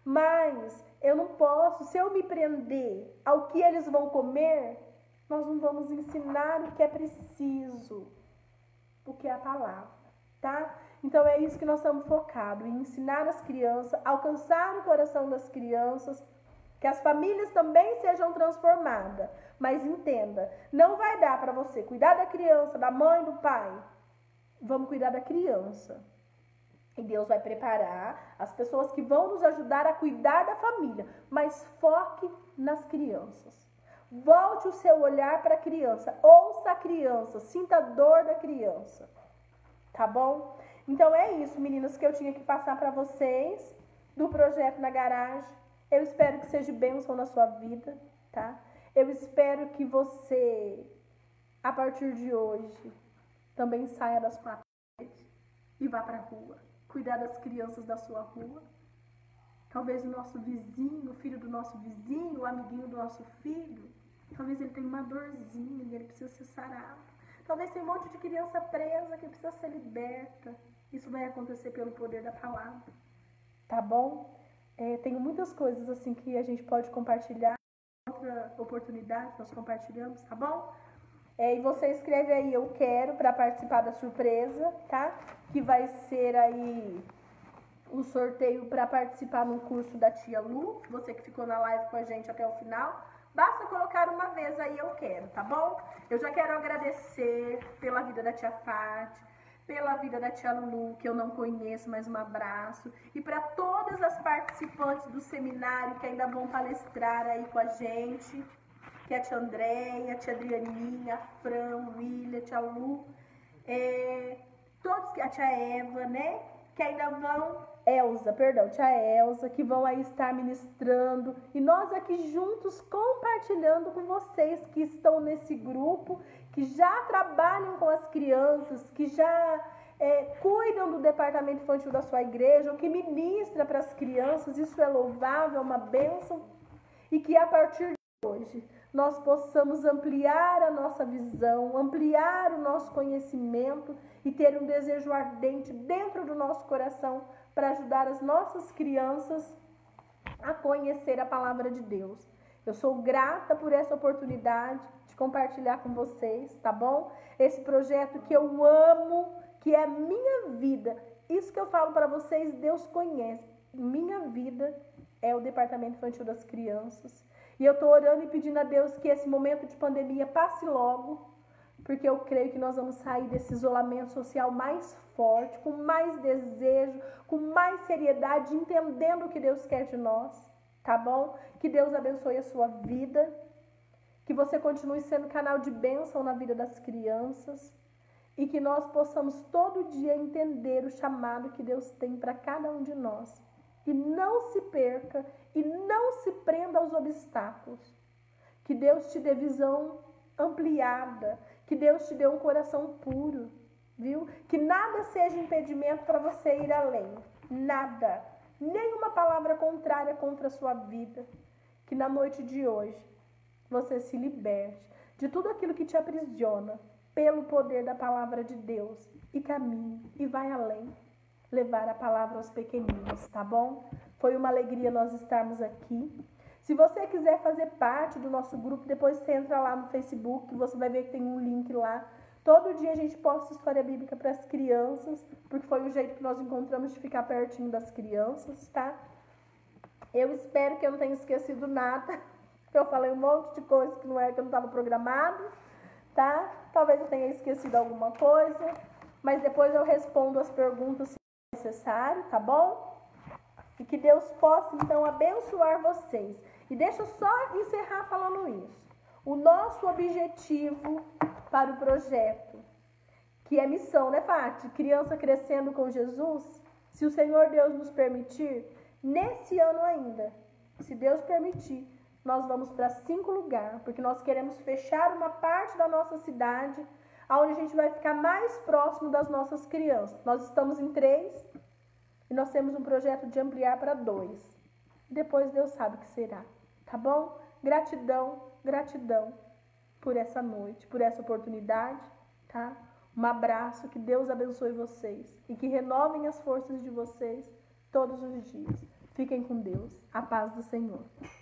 [SPEAKER 1] mas eu não posso, se eu me prender ao que eles vão comer, nós não vamos ensinar o que é preciso, o que é a palavra, tá? Então é isso que nós estamos focados, em ensinar as crianças, alcançar o coração das crianças, que as famílias também sejam transformadas. Mas entenda, não vai dar para você cuidar da criança, da mãe, do pai. Vamos cuidar da criança. E Deus vai preparar as pessoas que vão nos ajudar a cuidar da família. Mas foque nas crianças. Volte o seu olhar para a criança. Ouça a criança, sinta a dor da criança. Tá bom? Então é isso, meninas, que eu tinha que passar para vocês do projeto na garagem. Eu espero que seja bênção na sua vida, tá? Eu espero que você, a partir de hoje, também saia das 4 paredes e vá para a rua. Cuidar das crianças da sua rua. Talvez o nosso vizinho, o filho do nosso vizinho, o amiguinho do nosso filho, talvez ele tenha uma dorzinha e ele precisa ser sarado. Talvez tenha um monte de criança presa que precisa ser liberta. Isso vai acontecer pelo poder da palavra. Tá bom? Tenho muitas coisas assim que a gente pode compartilhar. Outra oportunidade nós compartilhamos, tá bom? E você escreve aí, eu quero, para participar da surpresa, tá? Que vai ser aí o sorteio para participar no curso da tia Lu. Você que ficou na live com a gente até o final. Basta colocar uma vez aí, eu quero, tá bom? Eu já quero agradecer pela vida da tia Fátima, pela vida da tia Lu, que eu não conheço, mas um abraço. E para todas as participantes do seminário que ainda vão palestrar aí com a gente, que é a tia Andréia, a tia Adrianinha, a Fran, o William, a tia Lu, todos, a tia Eva, né? Que ainda vão, tia Elza, que vão aí estar ministrando. E nós aqui juntos compartilhando com vocês que estão nesse grupo, que já trabalham com as crianças, que já cuidam do departamento infantil da sua igreja, ou que ministra para as crianças. Isso é louvável, é uma bênção. E que a partir de hoje nós possamos ampliar a nossa visão, ampliar o nosso conhecimento e ter um desejo ardente dentro do nosso coração para ajudar as nossas crianças a conhecer a palavra de Deus. Eu sou grata por essa oportunidade de compartilhar com vocês, tá bom? Esse projeto que eu amo, que é a minha vida. Isso que eu falo para vocês, Deus conhece. Minha vida é o Departamento Infantil das Crianças. E eu estou orando e pedindo a Deus que esse momento de pandemia passe logo, porque eu creio que nós vamos sair desse isolamento social mais forte, com mais desejo, com mais seriedade, entendendo o que Deus quer de nós, tá bom? Que Deus abençoe a sua vida, que você continue sendo canal de bênção na vida das crianças e que nós possamos todo dia entender o chamado que Deus tem para cada um de nós. E não se perca e não se prenda aos obstáculos. Que Deus te dê visão ampliada, que Deus te dê um coração puro, viu? Que nada seja impedimento para você ir além, nada, nenhuma palavra contrária contra a sua vida. Que na noite de hoje você se liberte de tudo aquilo que te aprisiona pelo poder da palavra de Deus e caminhe e vai além, levar a palavra aos pequeninos, tá bom? Foi uma alegria nós estarmos aqui. Se você quiser fazer parte do nosso grupo, depois você entra lá no Facebook, você vai ver que tem um link lá. Todo dia a gente posta história bíblica para as crianças, porque foi o jeito que nós encontramos de ficar pertinho das crianças, tá? Eu espero que eu não tenha esquecido nada. Eu falei um monte de coisa que não estava programado, tá? Talvez eu tenha esquecido alguma coisa, mas depois eu respondo as perguntas se necessário, tá bom? E que Deus possa, então, abençoar vocês. E deixa eu só encerrar falando isso. O nosso objetivo para o projeto, que é missão, né, Fati? Criança crescendo com Jesus, se o Senhor Deus nos permitir, nesse ano ainda, se Deus permitir, nós vamos para 5 lugares, porque nós queremos fechar uma parte da nossa cidade, onde a gente vai ficar mais próximo das nossas crianças. Nós estamos em 3 e nós temos um projeto de ampliar para 2. Depois Deus sabe o que será, tá bom? Gratidão, gratidão por essa noite, por essa oportunidade, tá? Um abraço, que Deus abençoe vocês e que renovem as forças de vocês todos os dias. Fiquem com Deus. A paz do Senhor.